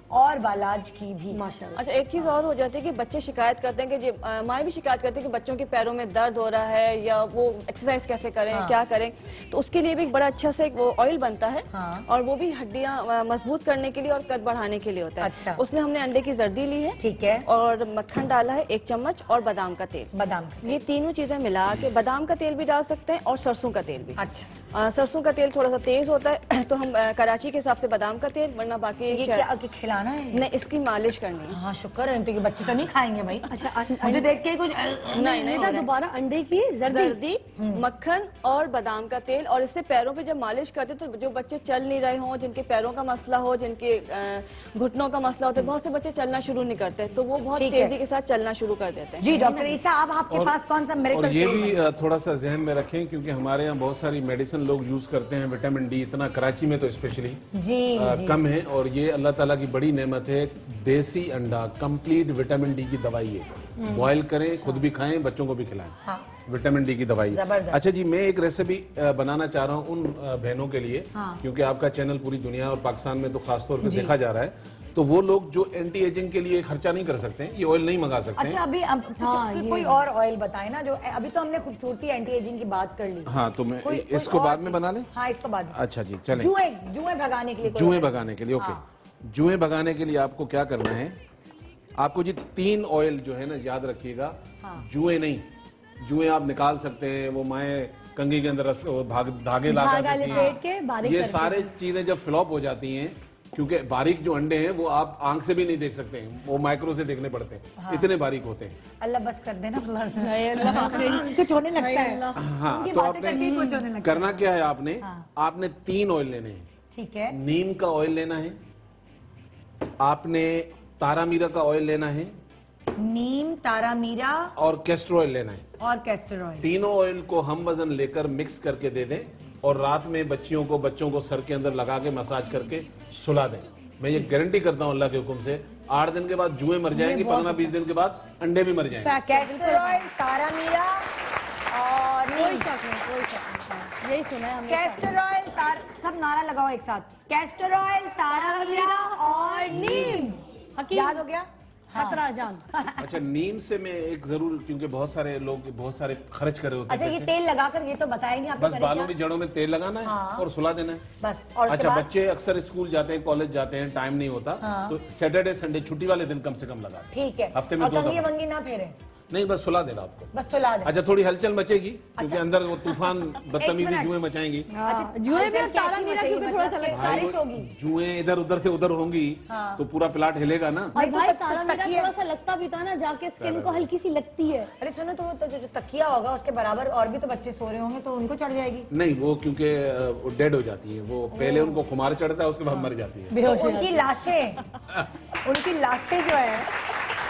A: और बालाज की भी माशाल्लाह।
D: अच्छा, एक चीज और हो जाती है कि बच्चे शिकायत करते हैं कि माँ भी शिकायत करती है कि बच्चों के पैरों में दर्द हो रहा है या वो एक्सरसाइज कैसे करें, क्या करें, तो उसके लिए भी एक बड़ा अच्छा से वो ऑयल बनता है और वो भी हड्डियां मजबूत करने के लिए और कद बढ़ाने के लिए होता है। अच्छा। उसमें हमने अंडे की जर्दी ली है, ठीक है, और मक्खन डाला है 1 चम्मच और बादाम का तेल, ये तीनों चीजें मिला के, बादाम का तेल भी डाल सकते हैं और सरसों का तेल भी। अच्छा। सरसों का तेल थोड़ा सा तेज होता है तो हम कराची के हिसाब से बादाम का तेल, वरना बाकी
A: ये क्या खिलाना है?
D: नहीं, इसकी मालिश करनी है।
A: हाँ शुक्र है, तो ये बच्चे तो नहीं खाएंगे भाई। अच्छा, मुझे देख के कुछ
C: नहीं दोबारा अंडे की जर्दी,
D: मक्खन और बादाम का तेल, और इससे पैरों पे जब मालिश करते तो जो बच्चे चल नहीं रहे हों, जिनके पैरों का मसला हो, जिनके घुटनों का मसला होता है, बहुत से बच्चे चलना शुरू नहीं करते, तो वो बहुत तेजी के साथ चलना शुरू कर देते हैं।
A: जी डॉक्टर ईसा, अब आपके पास कौन सा मिरेकल?
B: और ये भी थोड़ा सा जहन में रखें क्योंकि हमारे यहाँ बहुत सारी मेडिसिन लोग यूज करते हैं, विटामिन डी इतना कराची में तो स्पेशली कम है, और ये अल्लाह ताला की बड़ी नेमत है। देसी अंडा कंप्लीट विटामिन डी की दवाई है, बॉयल करें, खुद भी खाएं, बच्चों को भी खिलाएं, विटामिन डी की दवाई। अच्छा जी, मैं एक रेसिपी बनाना चाह रहा हूँ उन बहनों के लिए, क्योंकि आपका चैनल पूरी दुनिया और पाकिस्तान में तो खासतौर पर देखा जा रहा है, तो वो लोग जो एंटी एजिंग के लिए खर्चा नहीं कर सकते हैं, ये ऑयल नहीं मंगा सकते।
A: अच्छा, अभी कोई और ऑयल बताए ना, जो अभी तो हमने खूबसूरती एंटी एजिंग की बात कर ली।
B: हाँ, तो मैं इसको बाद में बना लें?
A: हाँ, इसको बाद।
B: अच्छा जी, चलें।
A: जुए भगाने के लिए,
B: जुए भगाने के लिए, ओके। जुए भगाने के लिए आपको क्या करना है, आपको जी 3 ऑयल जो है ना, याद रखिएगा, जुए नहीं, जुए आप निकाल सकते हैं, वो माए कंघी के अंदर धागे लगा, ये सारे चीजें जब फ्लॉप हो जाती हैं, क्योंकि बारीक जो अंडे हैं वो आप आंख से भी नहीं देख सकते हैं, वो माइक्रो से देखने पड़ते हैं, इतने बारीक होते हैं।
A: अल्लाह बस कर देना, कुछ होने लगता है।
B: हाँ, तो आपने करना क्या है, आपने 3 ऑयल लेने हैं। ठीक है। नीम का ऑयल लेना है, आपने तारा मीरा का ऑयल लेना है,
A: नीम, तारा मीरा और
B: कैस्टर ऑयल लेना है,
A: और कैस्टर ऑयल।
B: तीनों ऑयल को हम वजन लेकर मिक्स करके दे दें और रात में बच्चों को सर के अंदर लगा के मसाज करके सुला दें। मैं ये गारंटी करता हूँ अल्लाह के हुक्म से, 8 दिन के बाद जुए मर जाएंगे, 15-20 दिन के बाद अंडे भी मर जाएंगे।
A: कैस्टर ऑयल, तारा मीरा और
C: कोई शक नहीं, यही सुना है हमने।
A: कैस्टर ऑयल, सब नारा लगाओ एक साथ, कैस्टर ऑयल, तारा मीरा और नीम। याद हो गया?
C: खतरा जान।
B: अच्छा, नीम से मैं एक जरूर, क्योंकि बहुत सारे लोग बहुत सारे खर्च कर रहे होते हैं।
A: अच्छा, ये तेल लगाकर ये तो बताएंगे आपको,
B: बस बालों की जड़ों में तेल लगाना है और सुला देना है बस। और अच्छा, बच्चे अक्सर स्कूल जाते हैं, कॉलेज जाते हैं, टाइम नहीं होता, तो सैटरडे संडे छुट्टी वाले दिन कम से कम लगा,
A: ठीक है,
B: हफ्ते में 2
A: दफा। कंघी ना फेरे,
B: नहीं, बस सुला देना आपको,
A: बस सुला देना।
B: अच्छा, थोड़ी हलचल मचेगी क्योंकि अंदर वो तूफान बदतमीजी जुए मचाएंगी।
C: जुए में तारा मीरा क्योंकि थोड़ा सा
A: बारिश होगी,
B: जुए इधर उधर से उधर होंगी तो पूरा प्लाट हिलेगा ना।
C: और भाई तारा मीरा थोड़ा सा लगता भी था ना, जाके स्किन को हल्की सी लगती है।
A: अरे सुनो, तो जो तकिया होगा उसके बराबर और भी तो बच्चे सो रहे होंगे, तो उनको चढ़ जाएगी?
B: नहीं, वो क्योंकि डेड हो जाती है, वो पहले उनको खुमार चढ़ता है, उसके बाद मर जाती है।
A: उनकी लाशें जो है,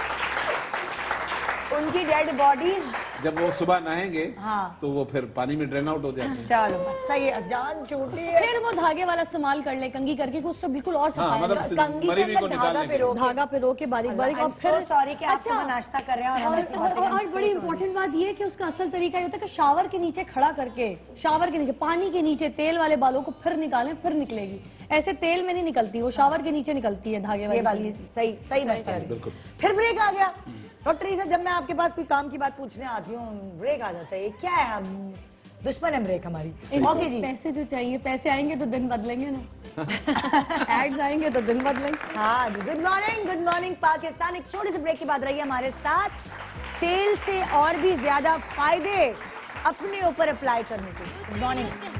A: उनकी डेड बॉडीज
B: जब वो सुबह नहाएंगे तो वो फिर पानी में ड्रेन आउट हो जाते हैं।
A: चलो बस सही है, जान छूटी है।
C: फिर वो धागे वाला इस्तेमाल कर ले, कंघी करके उससे बिल्कुल और सफाई। धागा पिरो के बारीक बारीक। और फिर
A: सॉरी कि आप नाश्ता कर रहे हैं।
C: और बड़ी इंपॉर्टेंट बात ये है कि उसका असल तरीका ये होता है कि शावर के नीचे खड़ा करके, शावर के नीचे पानी के नीचे तेल वाले बालों को फिर निकालें, फिर निकलेगी। ऐसे तेल में नहीं निकलती, वो शावर के नीचे निकलती है धागे वाली।
A: सही बिल्कुल। फिर ब्रेक आ गया डॉक्टर ईसा, जब मैं आपके पास कोई काम की बात पूछने आती हूँ ब्रेक आ जाता है, क्या है? हम दुश्मन है ब्रेक हमारी। ओके जी,
C: पैसे जो चाहिए, पैसे आएंगे तो दिन बदलेंगे ना। एड्स आएंगे तो दिन बदलेंगे।
A: हाँ जी, गुड मॉर्निंग पाकिस्तान। एक छोटे से ब्रेक के बाद रहिए हमारे साथ। तेल से और भी ज्यादा फायदे अपने ऊपर अप्लाई करने के। Good morning.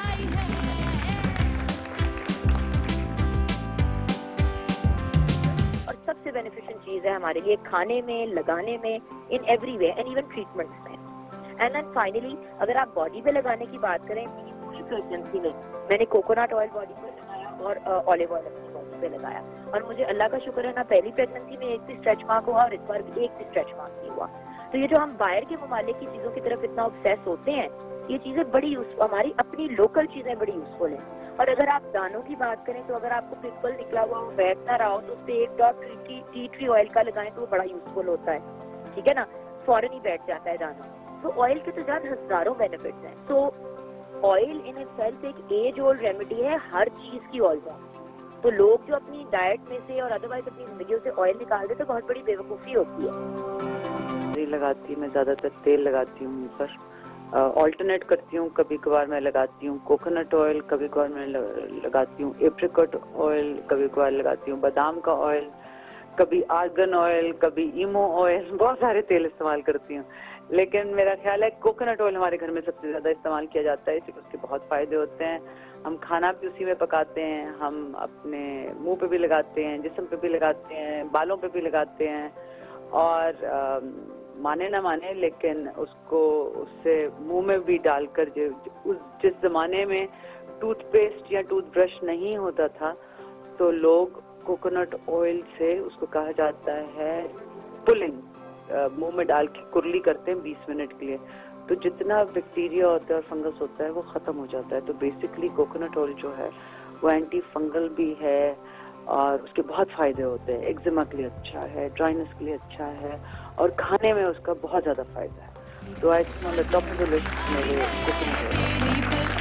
F: सबसे बेनिफिशियल चीज है हमारे लिए खाने में, लगाने में, in every way and even treatments में। एंड देन फाइनली अगर आप बॉडी पे लगाने की बात करें, पूरी प्रेगनेंसी में मैंने कोकोनट ऑयल बॉडी पे लगाया और ऑलिव ऑयल अपनी बॉडी पे लगाया, और मुझे अल्लाह का शुक्र है ना, पहली प्रेगनेंसी में एक भी स्ट्रेच मार्क हुआ और इस बार भी एक भी स्ट्रेच मार्क नहीं हुआ। तो ये जो हम बाहर के ममालिक की चीजों की तरफ इतना ऑब्सेस होते हैं, ये चीजें बड़ी यूजफुल, हमारी अपनी लोकल चीजें बड़ी यूजफुल हैं। और अगर आप दानों की बात करें तो अगर आपको पिंपल निकला हुआ हो, बैठ ना रहा हो, तो उससे 1 ड्रॉप टी ट्री ऑयल का लगाएं तो वो बड़ा यूजफुल होता है, ठीक है ना, फौरन ही बैठ जाता है दाना। तो ऑयल के तो जान हजारों बेनिफिट्स हैं। तो ऑयल इन इटसेल्फ एक एज ओल्ड रेमेडी है हर चीज की ऑलमोस्ट। तो लोग जो अपनी डाइट में से और अदरवाइज अपनी जिंदगियों से ऑयल निकाल देते तो बहुत बड़ी बेवकूफ़ी होती है।
E: लगाती मैं ज्यादातर तेल लगाती हूँ मुंह पर, ऑल्टरनेट करती हूँ, कभी कभार मैं लगाती हूँ कोकोनट ऑयल, कभी कभार मैं लगाती हूँ एप्रिकॉट ऑयल, कभी कभार लगाती हूँ बादाम का ऑयल, कभी आर्गन ऑयल, कभी ईमो ऑयल, बहुत सारे तेल इस्तेमाल करती हूँ। लेकिन मेरा ख्याल है कोकोनट ऑयल हमारे घर में सबसे ज्यादा इस्तेमाल किया जाता है, इसलिए उसके बहुत फायदे होते हैं। हम खाना भी उसी में पकाते हैं, हम अपने मुंह पे भी लगाते हैं, जिस्म पे भी लगाते हैं, बालों पे भी लगाते हैं। और माने ना माने लेकिन उसको उससे मुंह में भी डालकर जिस जमाने में टूथपेस्ट या टूथब्रश नहीं होता था तो लोग कोकोनट ऑयल से उसको कहा जाता है पुलिंग, मुंह में डाल के कुरली करते हैं 20 मिनट के लिए, तो जितना बैक्टीरिया होता है और फंगस होता है वो खत्म हो जाता है। तो बेसिकली कोकोनट ऑयल जो है वो एंटी फंगल भी है और उसके बहुत फायदे होते हैं। एक्जिमा के लिए अच्छा है, ड्राइनेस के लिए अच्छा है और खाने में उसका बहुत ज्यादा फायदा है। तो I think on the top of the list मेरे coconut oil.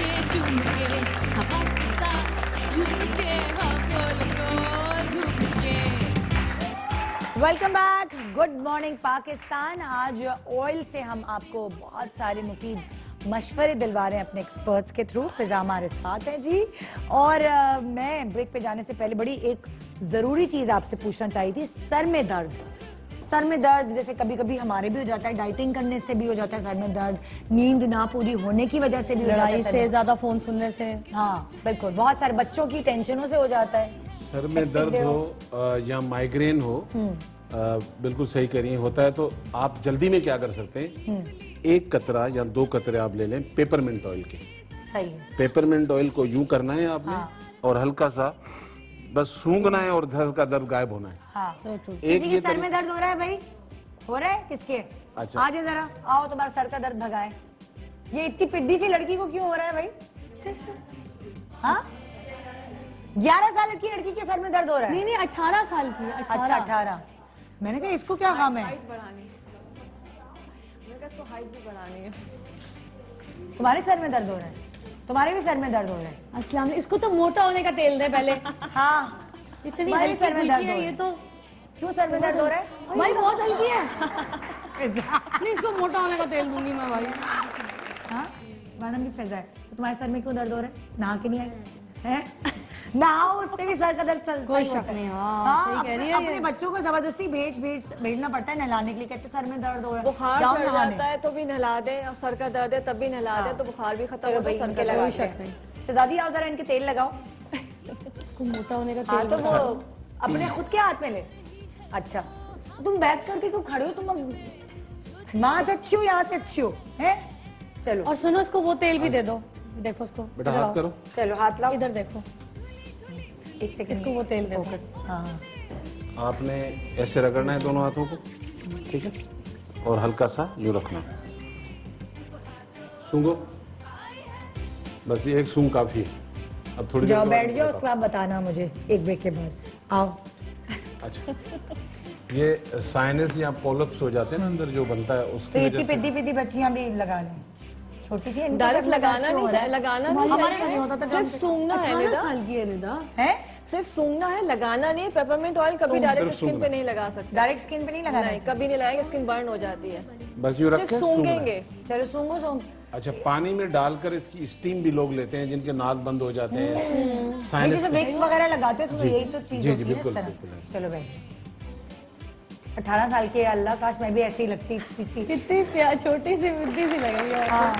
A: Welcome back, good morning Pakistan. आज ऑयल से हम आपको बहुत सारे मुफीद मशवरे दिलवा रहे हैं अपने एक्सपर्ट्स के थ्रू। फिजा हमारे साथ है जी। और मैं ब्रेक पे जाने से पहले बड़ी एक जरूरी चीज आपसे पूछना चाहिए थी। सर में दर्द जैसे कभी कभी हमारे भी हो जाता है, डाइटिंग करने से भी हो जाता है सर में दर्द, नींद ना पूरी होने की वजह से भी हो जाता है,
C: लड़ाई से, ज्यादा फोन सुनने से।
A: हाँ बिल्कुल, बहुत सारे बच्चों की टेंशनों से हो जाता है।
B: सर में दर्द हो या माइग्रेन हो, बिल्कुल सही कह रही हैं, होता है तो आप जल्दी में क्या कर सकते हैं, एक कतरा या 2 कतरे आप ले लें पेपरमिंट ऑयल के।
A: सही है।
B: पेपरमिंट ऑयल को यूं करना है आपने, और हल्का सा बस सूंघना है और घर का दर्द गायब होना है।
A: हाँ।
B: एक ये
A: सर में दर्द हो रहा है भाई, हो रहा है किसके?
B: अच्छा,
A: आज जरा आओ, तुम्हारा सर का दर्द भगाए। ये इतनी पिद्दी सी लड़की को क्यों हो रहा है भाई? हाँ, 11 साल की लड़की के सर में दर्द हो रहा है?
C: नहीं 18 साल की।
A: अच्छा 18। मैंने कहा इसको क्या काम है?
D: हाइट बढ़ानी, इसको हाइट भी बढ़ानी है।
A: तुम्हारे सर में दर्द हो रहा है? तुम्हारे भी सर में दर्द हो रहा है?
C: अस्सलाम, इसको तो मोटा होने का तेल दे पहले।
A: हाँ,
C: इतनी
A: हल्की
C: सर में दर्द
A: है
C: ये तो।
A: क्यों सर में दर्द हो रहा है
C: भाई? बहुत हल्की है। नहीं, इसको मोटा होने का तेल दूंगी मैं भाई।
A: हाँ, मैडम भी फैजा है। तो तुम्हारे सर में क्यों दर्द हो रहा है? नहा के नहीं आए हैं? नहाओ, उससे भी सर का दर्द
C: कोई शक नहीं।
A: हाँ, अपने बच्चों को जबरदस्ती भेजना पड़ता है नहलाने के लिए। कहते सर में दर्द हो रहा है,
D: बुखार चढ़ जाता है तो भी नहला दें, और सर का दर्द है तब भी नहला दें तो बुखार भी खत्म होता है। सर के लगा
A: शहजादी आओ जरा, इनके तेल लगाओ।
C: इसको मोटा होने का
A: हाँ,
C: तेल।
A: तो वो अपने खुद के हाथ में ले। अच्छा, तुम बैक करके क्यों खड़े हो? तुम वहां से अच्छी हो, यहाँ से अच्छी हो, है? चलो।
C: और सुनो, इसको वो तेल भी दे दो। देखो उसको,
B: बेटा हाथ करो।
A: चलो हाथ लाओ,
C: इधर देखो।
A: एक सेकंड,
C: इसको वो तेल दे दो।
A: हाँ,
B: आपने ऐसे रगड़ना है दोनों हाथों को, ठीक है, और हल्का सा यूं रखना है। सूंघो, बस ये एक सूंघ काफी है। अब थोड़ी
A: जाओ बैठ जाओ, उसके बाद बताना मुझे एक ब्रेक के बाद। आओ।
B: अच्छा, ये साइनस या पोलप्स हो जाते हैं ना अंदर जो बनता है उसकी
A: तो
B: वजह से।
A: पिद्दी बच्चियां भी लगा लें, छोटी सी।
D: डायरेक्ट लगाना नहीं
A: हमारे घर में होता था,
D: सिर्फ सूंघना है।
C: 18 साल की है निदा।
A: है?
D: सिर्फ सूंघना है, लगाना नहीं। पेपरमिंट ऑयल कभी डायरेक्ट स्किन पे नहीं लगा सकते।
A: डायरेक्ट स्किन पे नहीं लगाना?
D: नहीं, कभी नहीं लगाएंगे, स्किन बर्न हो जाती है।
B: बस यूं रख
D: सिर्फ
B: के
D: सूंघेंगे।
A: चलो सूंघो।
B: अच्छा, पानी में डालकर इसकी स्टीम भी लोग लेते हैं जिनके नाक बंद हो जाते हैं, साइनस।
A: जैसे विक्स वगैरह लगाते हैं, यही तो चीज
B: जी
A: होती है
B: बिल्कुल
A: इस तरह।
B: बिल्कुल।
A: चलो भाई, 18 साल की है, अल्लाह काश मैं भी ऐसी लगती थी।
C: कितनी छोटी सी बुद्धि सी लग रही है।
A: हाँ,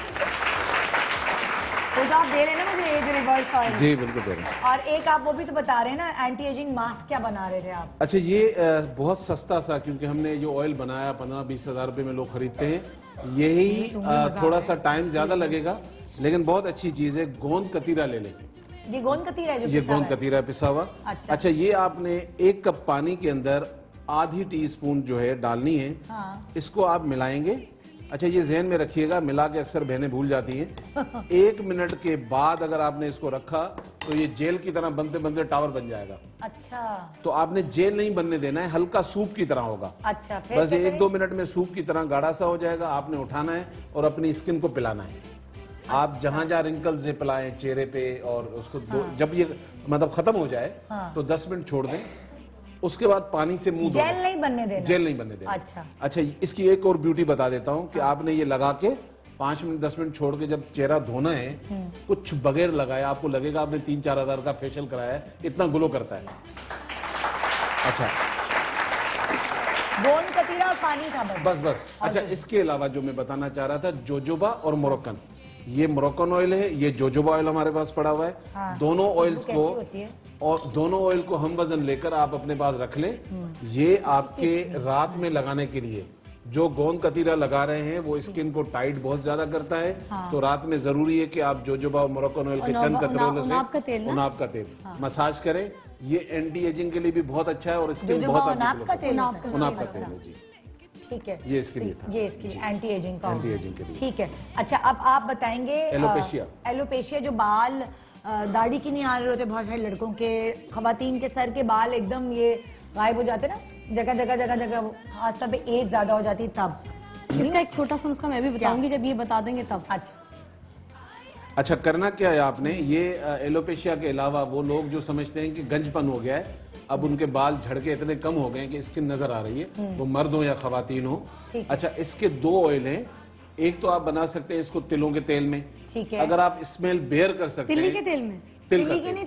A: तो आप दे रहे हैं ना मुझे एज रिवर्स ऑयल?
B: जी बिल्कुल दे रहे हैं।
A: और एक आप वो भी तो बता रहे हैं ना, एंटी एजिंग मास्क क्या बना रहे थे आप?
B: अच्छा, ये बहुत सस्ता सा, क्योंकि हमने जो ऑयल बनाया 15-20 हज़ार रुपए में लोग खरीदते हैं। यही थोड़ा सा टाइम ज्यादा लगेगा, लेकिन बहुत अच्छी चीज है। गोंद कतीरा ले लें।
A: ये गोंद कतीरा है जो
B: ये गोंद कतीरा पिसा हुआ। अच्छा, ये आपने 1 कप पानी के अंदर आधी टीस्पून जो है डालनी है।
A: हाँ।
B: इसको आप मिलाएंगे। अच्छा, ये ज़हन में रखिएगा, मिला के अक्सर बहनें भूल जाती हैं। 1 मिनट के बाद अगर आपने इसको रखा तो ये जेल की तरह बनते बनते टावर बन जाएगा।
A: अच्छा,
B: तो आपने जेल नहीं बनने देना है, हल्का सूप की तरह होगा।
A: अच्छा, फिर
B: बस 1-2 मिनट में सूप की तरह गाढ़ा सा हो जाएगा। आपने उठाना है और अपनी स्किन को पिलाना है। आप जहाँ जहाँ रिंकल्स से पिलाएं चेहरे पे और उसको जब ये मतलब खत्म हो जाए तो 10 मिनट छोड़ दें। उसके बाद पानी से मुंह
A: जेल नहीं बनने देना।
B: जेल नहीं बनने देना। अच्छा, इसकी एक और ब्यूटी बता देता हूँ कि आपने ये लगा के 5 मिनट 10 मिनट छोड़ के जब चेहरा धोना है, कुछ बगैर लगाए आपको लगेगा आपने 3-4 हज़ार का फेशियल कराया है, इतना ग्लो करता है। अच्छा,
A: गोंद कतीरा और पानी था
B: बस। अच्छा, इसके अलावा जो मैं बताना चाह रहा था, जोजोबा और मोरक्कन, ये मोरक्कन ऑयल है, ये जोजोबा ऑयल हमारे पास पड़ा हुआ है। दोनों ऑयल्स को और दोनों ऑयल को हम वजन लेकर आप अपने पास रख लें। ये आपके रात में लगाने के लिए, जो गोंद कतीरा लगा रहे हैं वो स्किन को टाइट बहुत ज्यादा करता है, तो रात में जरूरी है कि आप जोजोबा और मोरक्कन ऑयल के चंद कतरों से उनाब का तेल मसाज करें। ये एंटी एजिंग के लिए भी बहुत अच्छा है और स्किन बहुत
A: उनाब का तेल
B: है जी।
A: ठीक है,
B: ये इसके लिए था,
A: ये इसके लिए एंटी एजिंग का,
B: एंटी एजिंग के लिए।
A: ठीक है। अच्छा, अब आप बताएंगे एलोपेशिया जो बाल दाढ़ी की नहीं आ रहे होते, बहुत सारे लड़कों के, खवातीन के सर के बाल एकदम ये गायब हो जाते ना, जगह खासतौर पे एज ज्यादा हो जाती तब।
C: इसका एक छोटा सा नुस्खा मैं भी बताऊंगी, जब ये बता देंगे तब।
B: अच्छा, करना क्या है आपने, ये एलोपेशिया के अलावा वो लोग जो समझते हैं कि गंजपन हो गया है, अब उनके बाल झड़के इतने कम हो गए कि स्किन नजर आ रही है, वो मर्द हो या खवातीन हो। अच्छा, इसके 2 ऑयल हैं। एक तो आप बना सकते हैं इसको तिलों के तेल में, ठीक है, अगर आप स्मेल बेयर कर सकते हैं।
C: तिल के तेल में?
A: तिल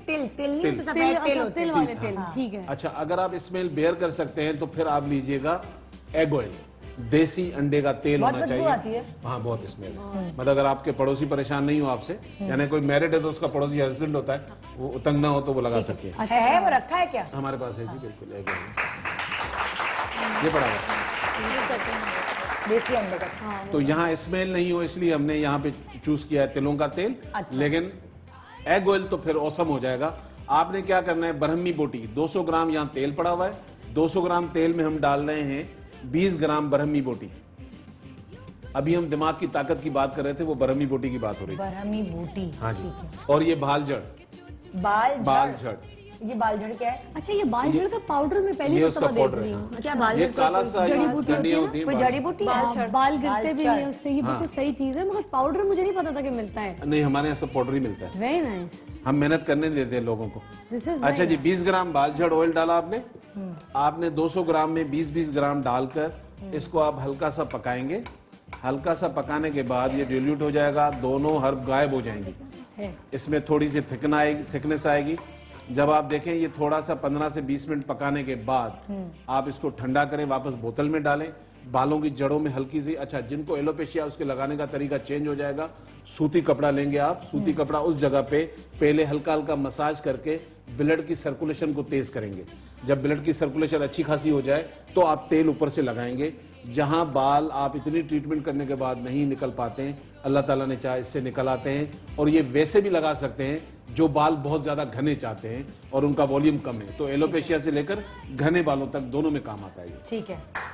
A: वाले तेल, ठीक है।
B: अच्छा, अगर आप स्मेल बेयर कर सकते हैं तो फिर आप लीजिएगा एग ऑयल, देसी अंडे का तेल होना चाहिए। हाँ, बहुत स्मेल, मतलब अगर आपके पड़ोसी परेशान नहीं हो आपसे, यानी कोई मैरिड है तो उसका पड़ोसी हस्बैंड होता है, वो तंग ना हो तो वो लगा सके।
A: है वो रखा है क्या?
B: हमारे पास है जी, बिल्कुल एग ऑयल, ये पड़ा हुआ
A: देसी अंडे का।
B: तो यहाँ स्मेल नहीं हो इसलिए हमने यहाँ पे चूज किया है तिलों का तेल। लेकिन एग ऑयल तो फिर औसम हो जाएगा। आपने क्या करना है, ब्रह्मी बोटी 200 ग्राम यहाँ तेल पड़ा हुआ है, 200 ग्राम तेल में हम डाल रहे हैं 20 ग्राम ब्रह्मी बोटी। अभी हम दिमाग की ताकत की बात कर रहे थे, वो ब्रह्मी बोटी की बात हो रही है।
A: ब्रह्मी बोटी,
B: हाँ जी। और ये बाल जड़,
A: ये बाल जड़ क्या है?
C: अच्छा, ये बाल जड़ का पाउडर में पहली दफा देख रही हूँ।
A: क्या बाल जड़?
B: काला सा
C: जड़ी बूटी होती है,
A: कोई जड़ी बूटी,
C: बाल गिरते भी नहीं उससे, ये बिल्कुल सही चीज है। मगर पाउडर मुझे नहीं पता था कि मिलता है।
B: नहीं, हमारे यहाँ सब पाउडर ही मिलता है।
C: वेरी नाइस,
B: हम मेहनत करने देते हैं लोगों को। अच्छा जी, 20 ग्राम बाल जड़ ऑयल डाला आपने 200 ग्राम में 20-20 ग्राम डालकर इसको आप हल्का सा पकाएंगे। हल्का सा पकाने के बाद ये डिल्यूट हो जाएगा, दोनों हर्ब गायब हो जाएंगी, इसमें थोड़ी सी थिकनेस आएगी। जब आप देखें ये थोड़ा सा 15 से 20 मिनट पकाने के बाद आप इसको ठंडा करें, वापस बोतल में डालें, बालों की जड़ों में हल्की सी। अच्छा, जिनको एलोपेशिया उसके लगाने का तरीका चेंज हो जाएगा। सूती कपड़ा लेंगे आप, सूती कपड़ा उस जगह पे पहले हल्का हल्का मसाज करके ब्लड की सर्कुलेशन को तेज करेंगे। जब ब्लड की सर्कुलेशन अच्छी खासी हो जाए तो आप तेल ऊपर से लगाएंगे। जहां बाल आप इतनी ट्रीटमेंट करने के बाद नहीं निकल पाते हैं, अल्लाह ताला ने चाहे इससे निकल आते हैं। और ये वैसे भी लगा सकते हैं जो बाल बहुत ज्यादा घने चाहते हैं और उनका वॉल्यूम कम है, तो एलोपेशिया से लेकर घने बालों तक दोनों में काम आता है।
A: ठीक है,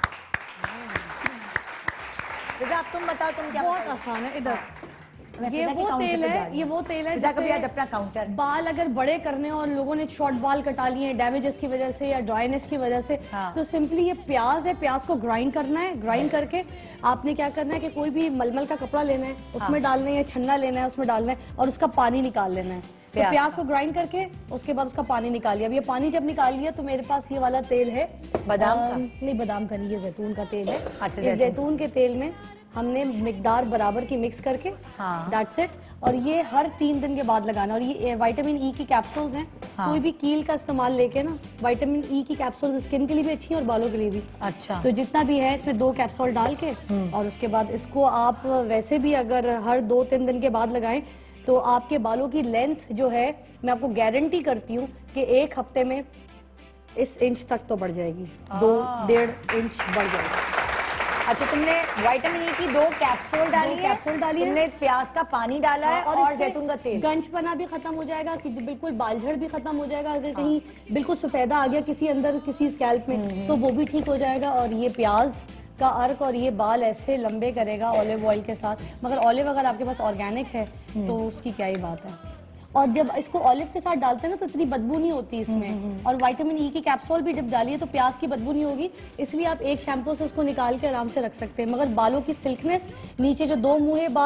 A: आप तुम बताओ, तुम क्या?
C: बहुत आसान है। इधर ये वो तेल है, ये वो तेल है जिससे
A: अपना काउंटर,
C: बाल अगर बड़े करने और लोगों ने शॉर्ट बाल कटा लिए हैं डैमेजेस की वजह से या ड्राइनेस की वजह से, तो सिंपली ये प्याज है, प्याज को ग्राइंड करना है। ग्राइंड करके आपने क्या करना है कि कोई भी मलमल का कपड़ा लेना है, उसमें डालना है, छन्ना लेना है, उसमें डालना है और उसका पानी निकाल लेना है। तो प्याज को ग्राइंड करके उसके बाद उसका पानी निकाल लिया। अब ये पानी जब निकाल लिया तो मेरे पास ये वाला तेल है,
A: बादाम का
C: नहीं, बादाम का नहीं, ये जैतून का तेल है। इस जैतून के तेल में हमने मिकदार बराबर की मिक्स करके, दैट्स इट। और ये हर 3 दिन के बाद लगाना। और ये विटामिन ई की कैप्सूल्स हैं, कोई भी कील का इस्तेमाल लेके ना, विटामिन ई की कैप्सूल्स स्किन के लिए भी अच्छी है और बालों के लिए भी।
A: अच्छा,
C: तो जितना भी है इसमें 2 कैप्सूल डाल के और उसके बाद इसको आप वैसे भी अगर हर 2-3 दिन के बाद लगाएं तो आपके बालों की लेंथ जो है, मैं आपको गारंटी करती हूँ कि 1 हफ्ते में इस इंच तक तो बढ़ जाएगी, 2-1.5 इंच बढ़ जाएगी।
A: अच्छा, तुमने विटामिन ई की 2 कैप्सूल डाली है, तुमने प्याज का पानी डाला है और जैतून का तेल।
C: गंजपना भी खत्म हो जाएगा, कि बिल्कुल बालझड़ भी खत्म हो जाएगा। अगर कहीं बिल्कुल सफेदा आ गया किसी अंदर किसी स्कैल्प में तो वो भी ठीक हो जाएगा। और ये प्याज का अर्क और ये बाल ऐसे लंबे करेगा ऑलिव ऑयल के साथ। मगर ऑलिव अगर आपके पास ऑर्गेनिक है तो उसकी क्या ही बात है। और जब इसको ऑलिव के साथ डालते हैं ना तो इतनी बदबू नहीं होती इसमें। और विटामिन ई की कैप्सूल भी जब डालिए तो प्याज की बदबू नहीं होगी, इसलिए आप एक शैम्पू से उसको निकाल के आराम से रख सकते हैं। मगर बालों की सिल्कनेस, नीचे जो 2 मुँहे बाल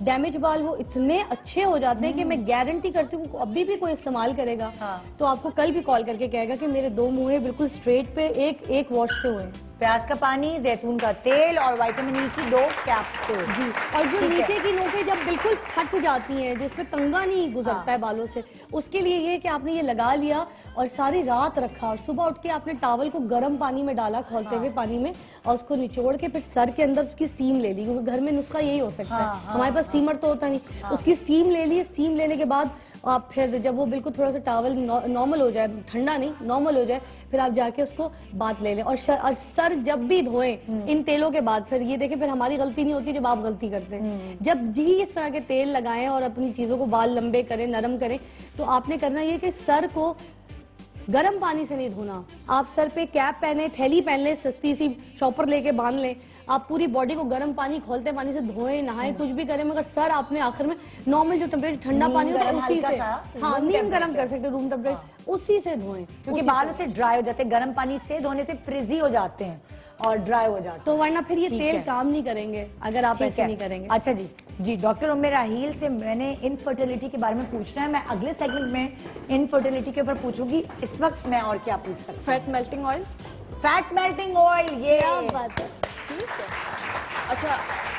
C: डैमेज बाल वो इतने अच्छे हो जाते हैं कि मैं गारंटी करती हूँ अभी भी कोई इस्तेमाल करेगा तो आपको कल भी कॉल करके कहेगा कि मेरे 2 मुंह बिल्कुल स्ट्रेट पे एक वॉश से हुए।
A: प्याज का पानी, जैतून का तेल और विटामिन ई की 2 कैप्सूल जी।
C: और जो नीचे की नोकें जब बिल्कुल फट जाती हैं, जिसमें कंघा नहीं गुजरता है बालों से, उसके लिए ये कि आपने ये लगा लिया और सारी रात रखा और सुबह उठ के आपने टॉवल को गर्म पानी में डाला, खोलते हुए पानी में, और उसको निचोड़ के फिर सर के अंदर उसकी स्टीम ले ली, क्योंकि घर में नुस्खा यही हो सकता है, हमारे पास स्टीमर तो होता नहीं। उसकी स्टीम ले ली, स्टीम लेने के बाद आप फिर जब वो बिल्कुल थोड़ा सा टॉवल नॉर्मल हो जाए, ठंडा नहीं नॉर्मल हो जाए, फिर आप जाके उसको बात ले लें। और सर जब भी धोएं इन तेलों के बाद, फिर ये देखें फिर हमारी गलती नहीं होती जब आप गलती करते हैं। जब जी इस तरह के तेल लगाएं और अपनी चीजों को बाल लंबे करें, नरम करें, तो आपने करना ये कि सर को गर्म पानी से नहीं धोना। आप सर पे कैप पहने, थैली पहन लें, सस्ती सी शॉपर लेके बांध लें, आप पूरी बॉडी को गर्म पानी खोलते पानी से धोएं, नहाएं, कुछ भी करें, मगर सर आपने आखिर में नॉर्मल जो टेम्परेचर ठंडा पानी होता है उसी से, हाँ नीम गर्म कर सकते, रूम टेम्परेचर, उसी से धोएं,
A: क्योंकि बाल उससे ड्राई हो जाते हैं। गर्म पानी से धोने से फ्रिजी हो जाते हैं और ड्राई हो जाते हैं,
C: तो वरना फिर ये तेल काम नहीं करेंगे अगर आप ऐसे नहीं करेंगे।
A: अच्छा जी डॉक्टर उम्मे राहील से मैंने इनफर्टिलिटी के बारे में पूछना है। मैं अगले सेगमेंट में इनफर्टिलिटी के ऊपर पूछूंगी। इस वक्त मैं और क्या पूछ सकती हूँ?
D: Fat melting oil.
A: Fat melting oil, ये
C: बात है।
D: ठीक है, अच्छा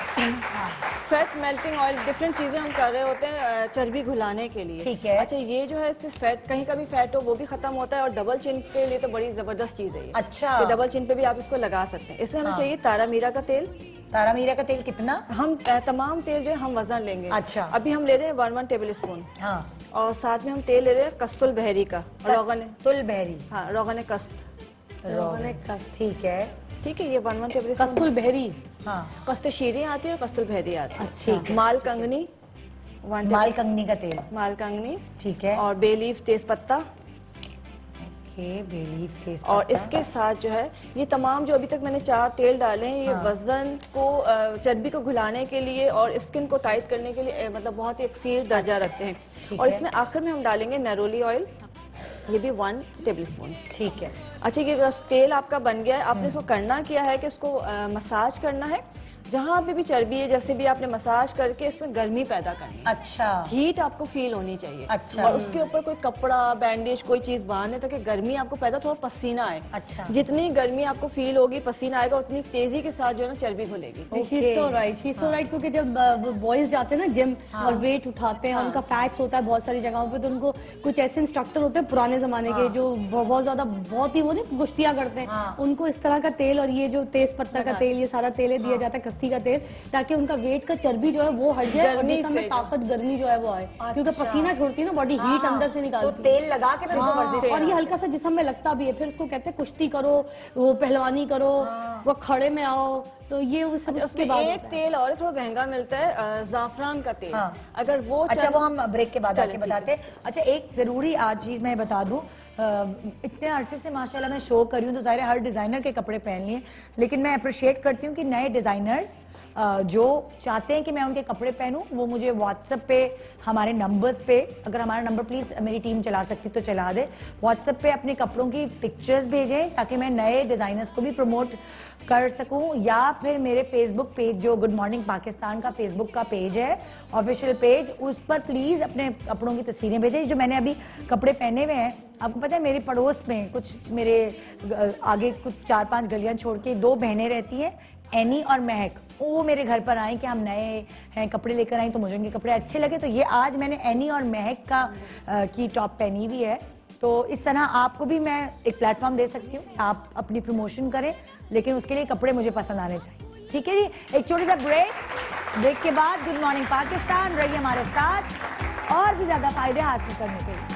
D: फैट मेल्टिंग ऑयल डिफरेंट चीजें हम कर रहे होते हैं चर्बी घुलाने के लिए।
A: ठीक है।
D: अच्छा ये जो है इससे फैट, कहीं का भी फैट हो वो भी खत्म होता है, और डबल चिन के लिए तो बड़ी जबरदस्त चीज है ये।
A: अच्छा,
D: तो डबल चिन पे भी आप इसको लगा सकते हैं। इसमें हमें चाहिए तारा मीरा का तेल।
A: तारा मीरा का तेल कितना?
D: हम तमाम तेल जो है हम वजन लेंगे।
A: अच्छा,
D: अभी हम ले रहे हैं 1 टेबल स्पून।
F: हाँ,
D: और साथ में हम तेल ले रहे हैं कस्तुल बहरी का,
A: कस्तुल बहरी,
D: हाँ रोगन कस्त,
A: ठीक है,
D: ठीक है, ये 1 टेबल
C: कस्तुल बहरी,
A: हाँ
D: कस्त शीरी आती है और कस्तुल बहरी आती है।
A: ठीक,
D: माल कंगनी,
A: माल कंगनी का तेल,
D: माल कंगनी,
A: ठीक है,
D: और बे लीफ तेज पत्ता,
A: और
D: इसके साथ जो है ये तमाम जो अभी तक मैंने 4 तेल डाले हैं, ये वजन को चर्बी को घुलाने के लिए और स्किन को टाइट करने के लिए मतलब बहुत ही एक्सीड दर्जा रखते हैं। और इसमें आखिर में हम डालेंगे नरोली ऑयल, ये भी 1 टेबल स्पून।
A: ठीक है।
D: अच्छा, ये बस तेल आपका बन गया है। आपने इसको करना क्या है कि इसको मसाज करना है, जहाँ पे भी चर्बी है जैसे भी आपने मसाज करके इसमें गर्मी पैदा करनी है।
A: अच्छा,
D: हीट आपको फील होनी चाहिए।
A: अच्छा,
D: और उसके ऊपर कोई कपड़ा, बैंडेज, कोई चीज बांधे ताकि गर्मी आपको पैदा, थोड़ा पसीना आए।
A: अच्छा,
D: जितनी गर्मी आपको फील होगी, पसीना आएगा, उतनी तेजी के साथ जो है ना चर्बी खुलेगी।
C: राइट, क्योंकि जब बॉयज जाते हैं ना जिम और वेट उठाते हैं, उनका फैट्स होता है बहुत सारी जगहों पे, तो उनको कुछ ऐसे इंस्ट्रक्टर होते हैं पुराने जमाने के जो बहुत ज्यादा बहुत ही वो नहीं गुश्तियां करते हैं, उनको इस तरह का तेल और ये जो तेज पत्ता का तेल, ये सारा तेल दिया जाता है, कस्ती का तेल, ताकि उनका वेट का चर्बी जो है वो हट जाए और जिस्म में ताकत, गर्मी जो है वो आए। क्योंकि पसीना छोड़ती है ना बॉडी, हीट अंदर से निकालती है,
A: तो तेल लगा के
C: और ये हल्का सा जिस्म में लगता भी है। फिर उसको कहते हैं कुश्ती करो, वो पहलवानी करो, वो खड़े में आओ, तो ये
D: उसके बाद एक तेल और थोड़ा महंगा मिलता है, जाफरान का तेल। अगर वो,
A: अच्छा वो हम ब्रेक के बाद आके बताते हैं। अच्छा, एक जरूरी आज चीज मैं बता दूं, इतने अरसे से माशाल्लाह मैं शो कर रही हूँ तो ज़ाहिर है हर डिजाइनर के कपड़े पहन लिए, लेकिन मैं अप्रिशिएट करती हूँ कि नए डिजाइनर्स जो चाहते हैं कि मैं उनके कपड़े पहनूं, वो मुझे व्हाट्सएप पे हमारे नंबर्स पे, अगर हमारा नंबर प्लीज मेरी टीम चला सकती तो चला दे, व्हाट्सएप पे अपने कपड़ों की पिक्चर्स भेजें ताकि मैं नए डिजाइनर्स को भी प्रमोट कर सकूं, या फिर मेरे फेसबुक पेज जो गुड मॉर्निंग पाकिस्तान का फेसबुक का पेज है, ऑफिशियल पेज, उस पर प्लीज अपने कपड़ों की तस्वीरें भेजें। जो मैंने अभी कपड़े पहने हुए हैं, आपको पता है मेरे पड़ोस में कुछ, मेरे आगे कुछ 4-5 गलियां छोड़ के 2 बहनें रहती हैं, एनी और महक, वो मेरे घर पर आए कि हम नए हैं कपड़े लेकर आए, तो मुझे उनके कपड़े अच्छे लगे, तो ये आज मैंने एनी और महक का की टॉप पहनी हुई है। तो इस तरह आपको भी मैं एक प्लेटफॉर्म दे सकती हूँ, आप अपनी प्रमोशन करें, लेकिन उसके लिए कपड़े मुझे पसंद आने चाहिए। ठीक है जी, एक छोटा सा ब्रेक के बाद गुड मॉर्निंग पाकिस्तान, रहिए हमारे साथ और भी ज्यादा फायदे हासिल करने के लिए।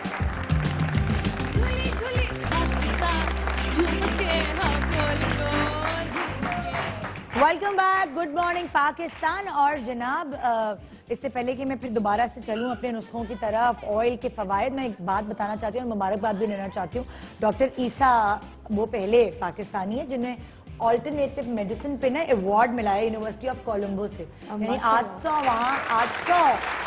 A: Welcome back, good morning Pakistan. और जनाब, इससे पहले कि मैं फिर दोबारा से चलूं अपने नुस्खों की तरफ, ऑयल के फवायद, मैं एक बात बताना चाहती हूँ और मुबारकबाद भी देना चाहती हूँ। डॉक्टर ईसा वो पहले पाकिस्तानी है जिन्हें ऑल्टरनेटिव मेडिसिन पे ना अवार्ड मिला है यूनिवर्सिटी ऑफ कोलंबो से। यानी 800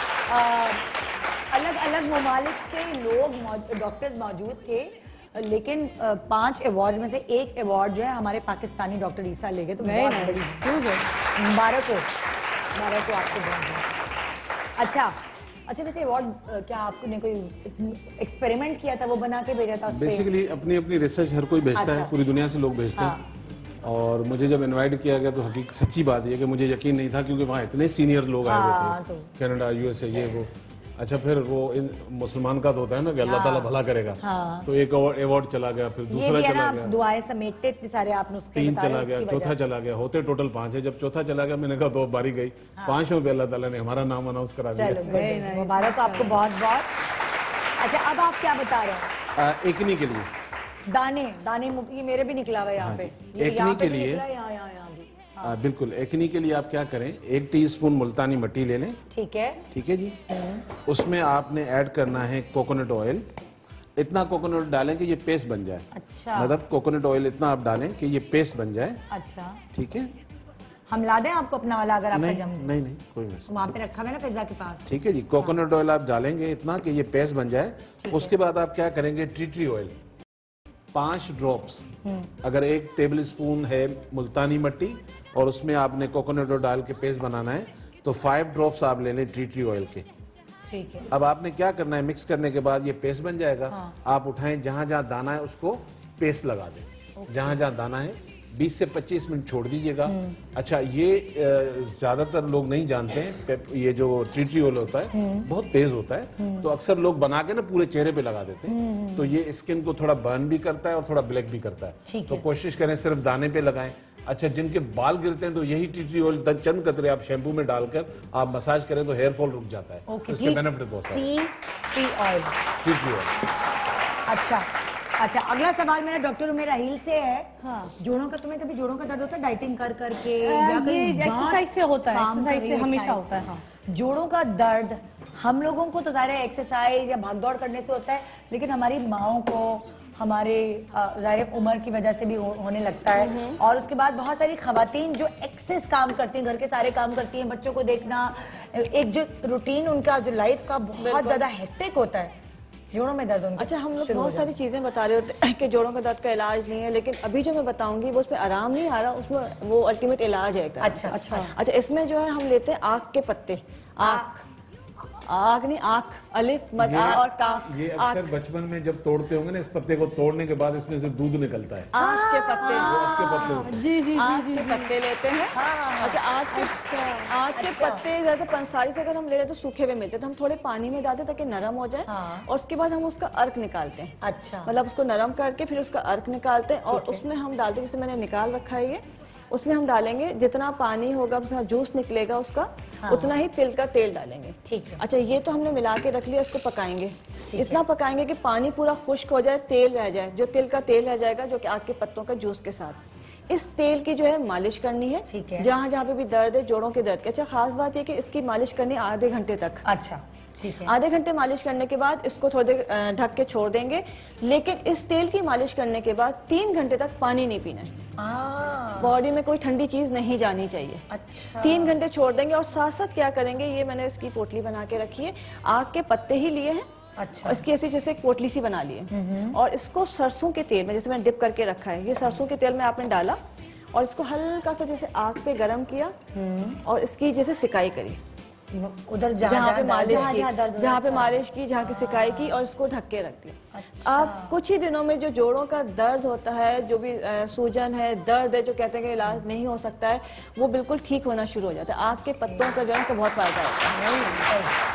A: अलग अलग ममालिक से लोग, डॉक्टर्स मौजूद थे, लेकिन 5 अवार्ड में से एक अवार्ड जो है हमारे पाकिस्तानी डॉक्टर ईसा ले गए, तो बहुत बड़ी मुबारक हो। मुबारक हो आपको बहुत। अच्छा वैसे अवार्ड क्या आपने कोई एक्सपेरिमेंट किया था, वो बना के भेजा था उस पे?
B: बेसिकली अपनी अपनी रिसर्च हर कोई भेजता है, पूरी दुनिया से लोग भेजते हैं। और मुझे जब इनवाइट किया गया तो हकीकत सच्ची बात है कि मुझे यकीन नहीं था, क्योंकि वहाँ इतने सीनियर लोग आए हुए थे, कनाडा, यूएसए, ये वो। अच्छा, फिर वो मुसलमान का तो होता है ना कि अल्लाह ताला भला करेगा, तो एक अवार्ड चला गया, फिर दूसरा चला गया,
A: दुआएं समेटते इतने सारे आप नुस्खे
B: 3 चला गया, चौथा चला गया, होते टोटल 5 है। जब चौथा चला गया मैंने कहा 2 बारी गई, 5वें पे अल्लाह ताला ने हमारा नाम अनाउंस करा दिया।
A: मुबारक आपको बहुत बहुत। अच्छा, अब आप क्या बता रहे हैं?
B: एकनी के लिए
A: दाने ये मेरे भी निकला हुआ यहाँ पे,
B: एकनी के लिए बिल्कुल, एकनी के लिए आप क्या करें, 1 टीस्पून मुल्तानी मिट्टी ले लें। ठीक है जी। उसमें आपने ऐड करना है कोकोनट ऑयल। इतना कोकोनट डालें कि ये पेस्ट बन जाए। अच्छा, मतलब कोकोनट ऑयल इतना आप डालें कि ये पेस्ट बन जाए। अच्छा, ठीक है।
A: हम ला दें आपको अपना वाला अगर आपका जम?
B: नहीं कोई नहीं,
A: वहाँ पे रखा है ना फिजा के पास।
B: ठीक है जी। कोकोनट ऑयल आप डालेंगे इतना कि ये पेस्ट बन जाए। उसके बाद आप क्या करेंगे, टी ऑयल 5 ड्रॉप्स, अगर 1 टेबल स्पून है मुल्तानी मिट्टी और उसमें आपने कोकोनट ऑयल डाल के पेस्ट बनाना है, तो 5 ड्रॉप्स आप ले लें टी ऑयल के। ठीक है। अब आपने क्या करना है, मिक्स करने के बाद ये पेस्ट बन जाएगा। आप उठाएं, जहां जहां दाना है उसको पेस्ट लगा दें, जहां जहां दाना है 20 से 25 मिनट छोड़ दीजिएगा। अच्छा, ये ज्यादातर लोग नहीं जानते हैं, ये जो टी ऑयल होता है बहुत तेज होता है, तो अक्सर लोग बना के ना पूरे चेहरे पे लगा देते हैं, तो ये स्किन को थोड़ा बर्न भी करता है और थोड़ा ब्लैक भी करता है। तो कोशिश करें सिर्फ दाने पे लगाएं। अच्छा, जिनके बाल गिरते हैं तो यही टी ऑयल चंद कतरे आप शैम्पू में डालकर आप मसाज करें तो हेयर फॉल रुक जाता है। इसके बेनिफिट बहुत सारे। Tea oil. अच्छा, अगला सवाल मेरा डॉक्टर उम्मे राहील से है। जोड़ों का, तुम्हें कभी जोड़ों का दर्द होता है डाइटिंग कर करके?
C: एक्सरसाइज से होता है, एक्सरसाइज से हमेशा होता है।
A: जोड़ों का दर्द हम लोगों को तो ज़ाहिर है एक्सरसाइज या भागदौड़ करने से होता है, लेकिन हमारी माओं को हमारे ज़ाहिर उम्र की वजह से भी होने लगता है। और उसके बाद बहुत सारी खवातीन जो एक्सेस काम करती हैं, घर के सारे काम करती हैं, बच्चों को देखना, एक जो रूटीन उनका जो लाइफ का बहुत ज़्यादा हेक्टिक होता है, जोड़ों में दर्द होता।
D: अच्छा, हम लोग बहुत सारी चीजें बता रहे होते हैं कि जोड़ों का दर्द का इलाज नहीं है, लेकिन अभी जो मैं बताऊंगी वो उसमें आराम नहीं आ रहा, उसमें वो अल्टीमेट इलाज है। अच्छा, इसमें जो है हम लेते हैं आक के पत्ते। आग नहीं, आँख, अलिफ मद आ और काफ।
B: ये अक्सर बचपन में जब तोड़ते होंगे ना, इस पत्ते को तोड़ने के बाद इसमें से दूध निकलता है।
D: आँख के पत्ते,
C: आँख
D: के पत्ते लेते हैं। अच्छा, आँख के पत्ते जैसे पंसारी से अगर हम ले रहे तो सूखे हुए मिलते, तो हम थोड़े पानी में डालते ताकि नरम हो जाए, और उसके बाद हम उसका अर्क निकालते हैं। अच्छा, मतलब उसको नरम करके फिर उसका अर्क निकालते हैं, और उसमें हम डालते हैं, जैसे मैंने निकाल रखा है ये, उसमें हम डालेंगे जितना पानी होगा, उतना जूस निकलेगा उसका, उतना ही तिल का तेल डालेंगे। ठीक है। अच्छा, ये तो हमने मिला के रख लिया, इसको पकाएंगे। इतना पकाएंगे कि पानी पूरा खुश्क हो जाए, तेल रह जाए, जो तिल का तेल रह जाएगा, जो कि आग के पत्तों का जूस के साथ। इस तेल की जो है मालिश करनी है। ठीक है। जहाँ जहाँ पे भी दर्द है, जोड़ों के दर्द के। अच्छा, खास बात है कि इसकी मालिश करनी आधे घंटे तक। अच्छा, ठीक है। आधे घंटे मालिश करने के बाद इसको थोड़ी देर ढक के छोड़ देंगे, लेकिन इस तेल की मालिश करने के बाद 3 घंटे तक पानी नहीं पीना है। बॉडी में कोई ठंडी चीज नहीं जानी चाहिए। अच्छा, 3 घंटे छोड़ देंगे, और साथ साथ क्या करेंगे, ये मैंने इसकी पोटली बना के रखी है, आग के पत्ते ही लिए हैं। अच्छा, इसकी ऐसी जैसे एक पोटली सी बना ली है, और इसको सरसों के तेल में, जैसे मैंने डिप करके रखा है, ये सरसों के तेल में आपने डाला, और इसको हल्का सा जैसे आग पे गरम किया, और इसकी जैसे सिकाई करी, उधर जहाँ पे मालिश की, जहाँ पे मालिश की, जहाँ की सिकाई की, और इसको ढक के रख दिया। अच्छा। आप कुछ ही दिनों में जो जोड़ों का दर्द होता है, जो भी सूजन है, दर्द है, जो कहते हैं कि इलाज नहीं हो सकता है, वो बिल्कुल ठीक होना शुरू हो जाता है। आग के पत्तों का जो है बहुत फायदा होता है।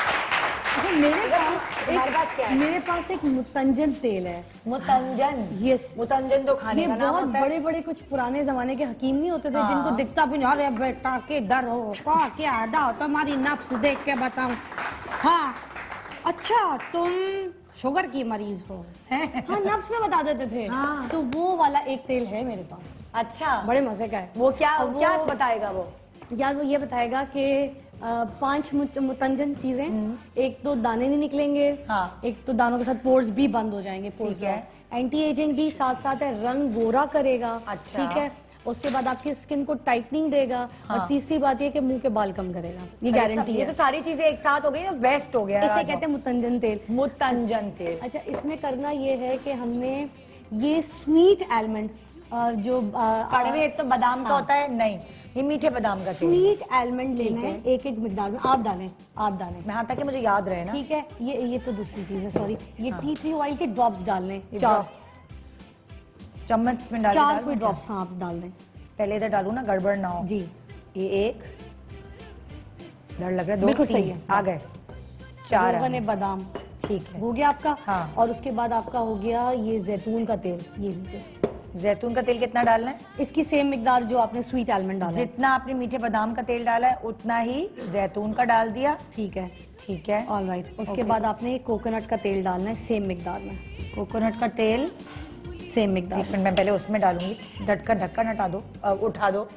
C: मेरे पास एक मुतंजन तेल है।
A: मुतंजन? यस, मुतंजन तो खाने का नाम होता है।
C: बड़े बड़े कुछ पुराने जमाने के हकीम नहीं होते थे, जिनको दिखता भी नहीं, अरे बेटा के डर हो क्या अदा हो, तुम्हारी नफ्स देख के बताऊं। हाँ, अच्छा तुम शुगर की मरीज हो। हाँ, नफ्स में बता देते थे। तो वो वाला एक तेल है मेरे पास। अच्छा, बड़े मजे का है।
A: वो क्या बताएगा? वो
C: यार वो ये बताएगा कि 5 मुतंजन चीजें, एक तो दाने नहीं निकलेंगे, एक तो दानों के साथ पोर्स भी बंद हो जाएंगे, पोर्स है, एंटी एजिंग भी साथ साथ है, रंग गोरा करेगा। अच्छा, ठीक है। उसके बाद आपकी स्किन को टाइटनिंग देगा, और तीसरी बात ये कि मुंह के बाल कम करेगा, ये गारंटी है।
A: ये तो सारी चीजें एक साथ हो गई ना, बेस्ट हो गया।
C: इसे कहते हैं मुतंजन तेल।
A: मुतंजन तेल।
C: अच्छा, इसमें करना ये है कि हमने ये स्वीट एलिमेंट जो
A: कड़वे, एक तो बादाम का होता है, नहीं ये मीठे बादाम का तेल,
C: स्वीट आलमंड लेना है, एक एक मिकदार में आप डालें। मैं
A: हाँ, ताकि मुझे याद रहे ना।
C: ठीक है, ये तो दूसरी चीज है, सॉरी। ये टी ट्री ऑयल के ड्रॉप्स डालने, 4
A: चम्मच में डाल,
C: 4 कोई ड्रॉप्स हाँ आप डाल दें।
A: पहले इधर डालू ना, गड़बड़ ना हो
C: जी।
A: ये एक डर लग रहा है, 2
C: बिल्कुल सही है,
A: आ गए 4
C: बादाम,
A: ठीक है,
C: हो गया आपका।
A: हाँ।
C: और उसके बाद आपका हो गया ये जैतून का तेल, ये लीजिए।
A: जैतून का तेल कितना डालना है?
C: इसकी सेम मिकदार जो आपने स्वीट आलमंड डाला है,
A: जितना आपने मीठे बादाम का तेल डाला है उतना ही जैतून का डाल दिया।
C: ठीक है,
A: ठीक है,
C: ऑलराइट। उसके बाद आपने कोकोनट का तेल डालना है सेम मिकदार में।
A: कोकोनट का तेल
C: सेम मिकदार।
A: एक मिनट, मैं पहले उसमें डालूंगी, ढक्कन हटा दो, उठा दो।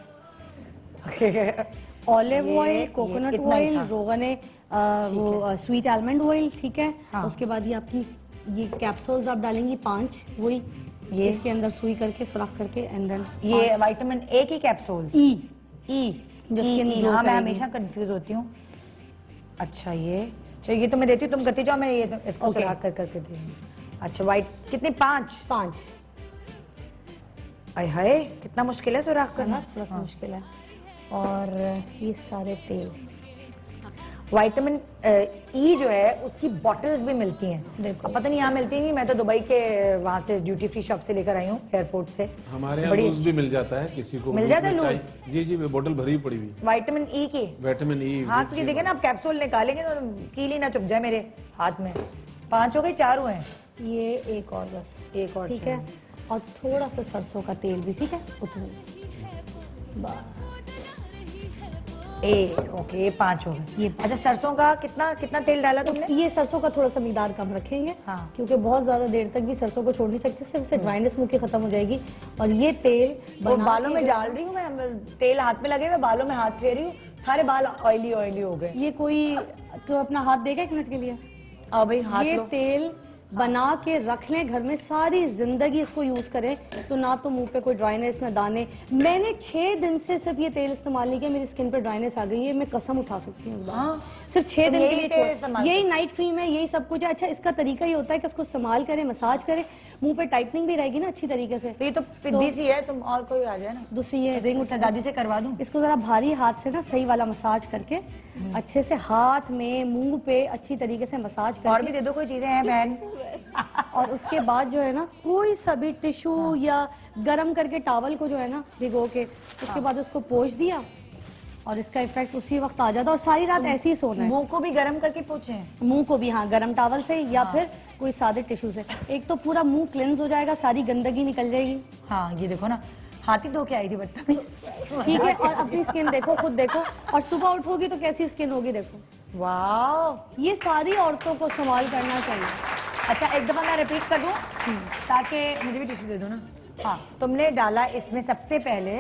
C: ऑलिव ऑयल, कोकोनट ऑयल, रोगन वो स्वीट आलमंड ऑयल, ठीक है।
A: हाँ।
C: उसके बाद ये आपकी ये कैप्सूल्स आप डालेंगी 5, वही ये इसके अंदर सुई करके सुराख करके, एंड देन
A: ये विटामिन ए की कैप्सूल, ई
C: जो स्किन ग्लो
A: हाँ, मैं
C: करेगी।
A: हमेशा कंफ्यूज होती हूँ। अच्छा, ये ये तो मैं देती हूँ, तुम करती जाओ, मैं ये तो इसको सुराख कर करके दूंगी। अच्छा, वाइट कितने? 5। आय हाय, कितना मुश्किल है सुराख करना,
C: थोड़ा सा मुश्किल है। और ये सारे तेल,
A: विटामिन ई जो है उसकी बॉटल्स भी मिलती हैं,
C: बिल्कुल।
A: पता नहीं यहाँ मिलती नहीं, मैं तो दुबई के वहाँ से ड्यूटी फ्री शॉप से लेकर आई हूँ, एयरपोर्ट से।
B: हमारे यहाँ लूज भी मिल जाता है, किसी को
A: मिल जाता है लूज?
B: जी जी, बोतल भरी पड़ी हुई
A: विटामिन ई की,
B: विटामिन ई।
A: हाँ, क्योंकि देखे ना आप कैप्सूल निकालेंगे तो कीली ना चुभ जाए मेरे हाथ में। 5 हो गए, 4 हुए हैं,
C: ये एक और बस,
A: एक और,
C: ठीक है। और थोड़ा सा सरसों का तेल भी, ठीक है, उतना
A: ओके, 5 हो गए।
C: ये
A: अच्छा, सरसों का कितना तेल डाला तुमने?
C: ये सरसों का थोड़ा सा मिकदार कम रखेंगे,
A: हाँ।
C: क्योंकि बहुत ज्यादा देर तक भी सरसों को छोड़ नहीं सकते, सिर्फ से ड्राइनेस मुंह की खत्म हो जाएगी। और ये तेल
A: वो बालों में डाल रही हूँ मैं, तेल हाथ में लगे हुए, बालों में हाथ फेर रही हूँ, सारे बाल ऑयली हो गए।
C: ये कोई तो अपना हाथ देगा 1 मिनट के लिए?
A: आओ भाई, हाथ
C: ये
A: लो।
C: तेल बना के रख लें घर में, सारी जिंदगी इसको यूज करें, तो ना तो मुंह पे कोई ड्राइनेस ना दाने। मैंने 6 दिन से सिर्फ ये तेल इस्तेमाल नहीं किया, मेरी स्किन पे ड्राइनेस आ गई है, मैं कसम उठा सकती हूँ इस बार।
A: हाँ।
C: सिर्फ 6 दिन के लिए
A: छोड़,
C: यही नाइट क्रीम है, यही सब कुछ है। अच्छा, इसका तरीका ये होता है कि उसको इस्तेमाल करें, मसाज करें, मुंह पे टाइटनिंग भी रहेगी ना अच्छी तरीके से।
A: ये तो पिद्दी सी है, तुम और कोई आ जाए ना।
C: दूसरी ये
A: रिंग उठा, दादी से करवा दूं?
C: इसको जरा भारी हाथ से ना सही वाला मसाज करके अच्छे से हाथ में, मुंह पे अच्छी तरीके से मसाज करके।
A: और भी दे दो, कोई चीजें हैं बहन?
C: और उसके बाद जो है ना, कोई सा भी टिश्यू या गरम करके टॉवल को जो है ना भिगो के, उसके बाद उसको पोंछ दिया और इसका इफेक्ट उसी वक्त आ जाता है। और सारी रात ऐसे ही सोना है।
A: मुंह को भी गरम करके पोंछे?
C: मुंह को भी हाँ, गरम टॉवल से या फिर कोई सादे टिश्यू से। एक तो पूरा मुंह क्लेंस हो जाएगा, सारी गंदगी निकल जाएगी।
A: हाँ, ये देखो ना, हाथी धो के आई थी बदतमीज।
C: ठीक है, और अपनी स्किन देखो, खुद देखो, और सुबह उठोगी तो कैसी स्किन होगी देखो।
A: वाह,
C: ये सारी औरतों को इस्तेमाल करना चाहिए।
A: अच्छा, एक दफा मैं रिपीट कर दूं, ताकि मुझे भी टिश्यू दे दो ना। हाँ, तुमने डाला इसमें सबसे पहले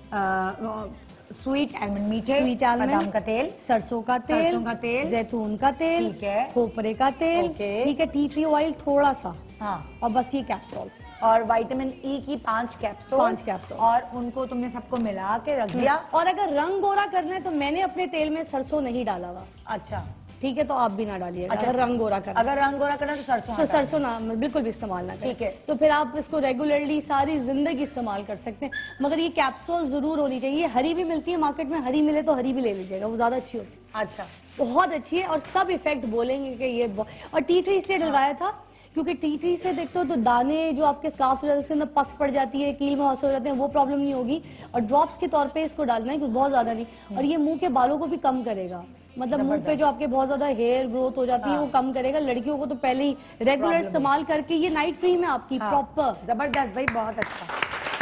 A: स्वीट आलमंड, मीठे बादाम का तेल,
C: सरसों का तेल, जैतून का तेल,
A: ठीक है,
C: खोपरे का तेल, ठीक है, टी ट्री ऑयल थोड़ा सा,
A: हाँ,
C: और बस ये कैप्सूल्स
A: और विटामिन ई की 5 कैप्सूल, और उनको तुमने सबको मिला के रख दिया।
C: और अगर रंग गोरा करना है तो मैंने अपने तेल में सरसों नहीं डाला हुआ।
A: अच्छा,
C: ठीक है, तो आप भी ना डालिएगा।
A: अच्छा,
C: अगर रंग गोरा करना,
A: अगर रंग गोरा करना तो सरसों
C: ना बिल्कुल भी इस्तेमाल ना करें।
A: ठीक है,
C: तो फिर आप इसको रेगुलरली सारी जिंदगी इस्तेमाल कर सकते हैं, मगर ये कैप्सूल जरूर होनी चाहिए। हरी भी मिलती है मार्केट में, हरी मिले तो हरी भी ले लीजिएगा, वो ज्यादा अच्छी होती है।
A: अच्छा,
C: बहुत अच्छी है, और सब इफेक्ट बोलेंगे कि ये और टी ट्री इसलिए डलवाया था क्योंकि टी ट्री से देखते हो तो दाने जो आपके स्कार्फ हो जाते हैं उसके अंदर पस पड़ जाती है, कील मुहासे हो जाते हैं, वो प्रॉब्लम नहीं होगी। और ड्रॉप्स के तौर पे इसको डालना है, कुछ बहुत ज्यादा नहीं। और ये मुंह के बालों को भी कम करेगा, मतलब मुंह पे जो आपके बहुत ज्यादा हेयर ग्रोथ हो जाती है वो कम करेगा। लड़कियों को तो पहले ही रेगुलर इस्तेमाल करके, ये नाइट क्रीम है आपकी प्रॉपर।
A: जबरदस्त भाई, बहुत अच्छा।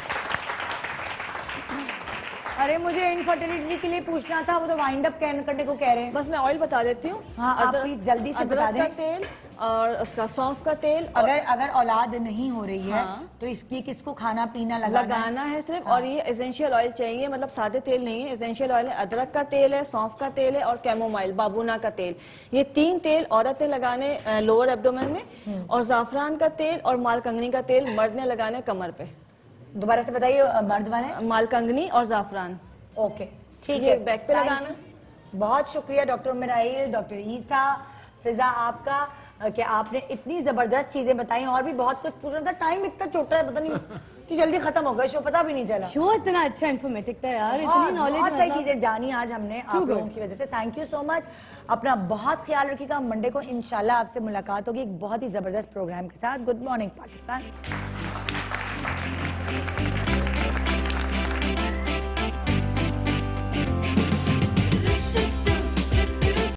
A: अरे मुझे इनफर्टिलिटी के लिए पूछना था, वो तो वाइंड अप करने को कह रहे हैं।
D: बस मैं ऑयल बता देती हूँ।
A: हाँ, आप प्लीज जल्दी से बता दें।
D: अदरक का तेल और उसका सौंफ का तेल।
A: अगर औलाद नहीं हो रही है तो इसकी किसको खाना पीना लगाना
D: है सिर्फ। और ये एसेंशियल ऑयल चाहिए, मतलब सादे तेल नहीं है, एसेंशियल ऑयल है। अदरक का तेल है, सौंफ का तेल है और कैमोमाइल बाबूना का तेल। ये 3 तेल औरतें लगाने लोअर एब्डोमेन में, और जाफरान का तेल और मालकंगनी का तेल मर्द ने लगाने कमर पे।
A: दोबारा से बताइए, मर्द वाले?
D: मालकंगनी और जाफरान।
A: ओके, ठीक है,
D: बैक पे लगाना।
A: बहुत शुक्रिया डॉक्टर उम्मे राहील, डॉक्टर ईसा, फिजा आपका। कि आपने इतनी जबरदस्त चीजें बताई, और भी बहुत कुछ पूछना था, टाइम इतना छोटा है, पता नहीं कि जल्दी खत्म हो गया शो, पता भी नहीं चला।
C: शो इतना अच्छा इन्फॉर्मेटिव था यार, इतनी नॉलेज,
A: बहुत सारी चीजें जानी आज हमने आप लोगों की वजह से। Thank you so much. अपना बहुत ख्याल रखिएगा। मंडे को इंशाल्लाह आपसे मुलाकात होगी एक बहुत ही जबरदस्त प्रोग्राम के साथ। Good morning Pakistan.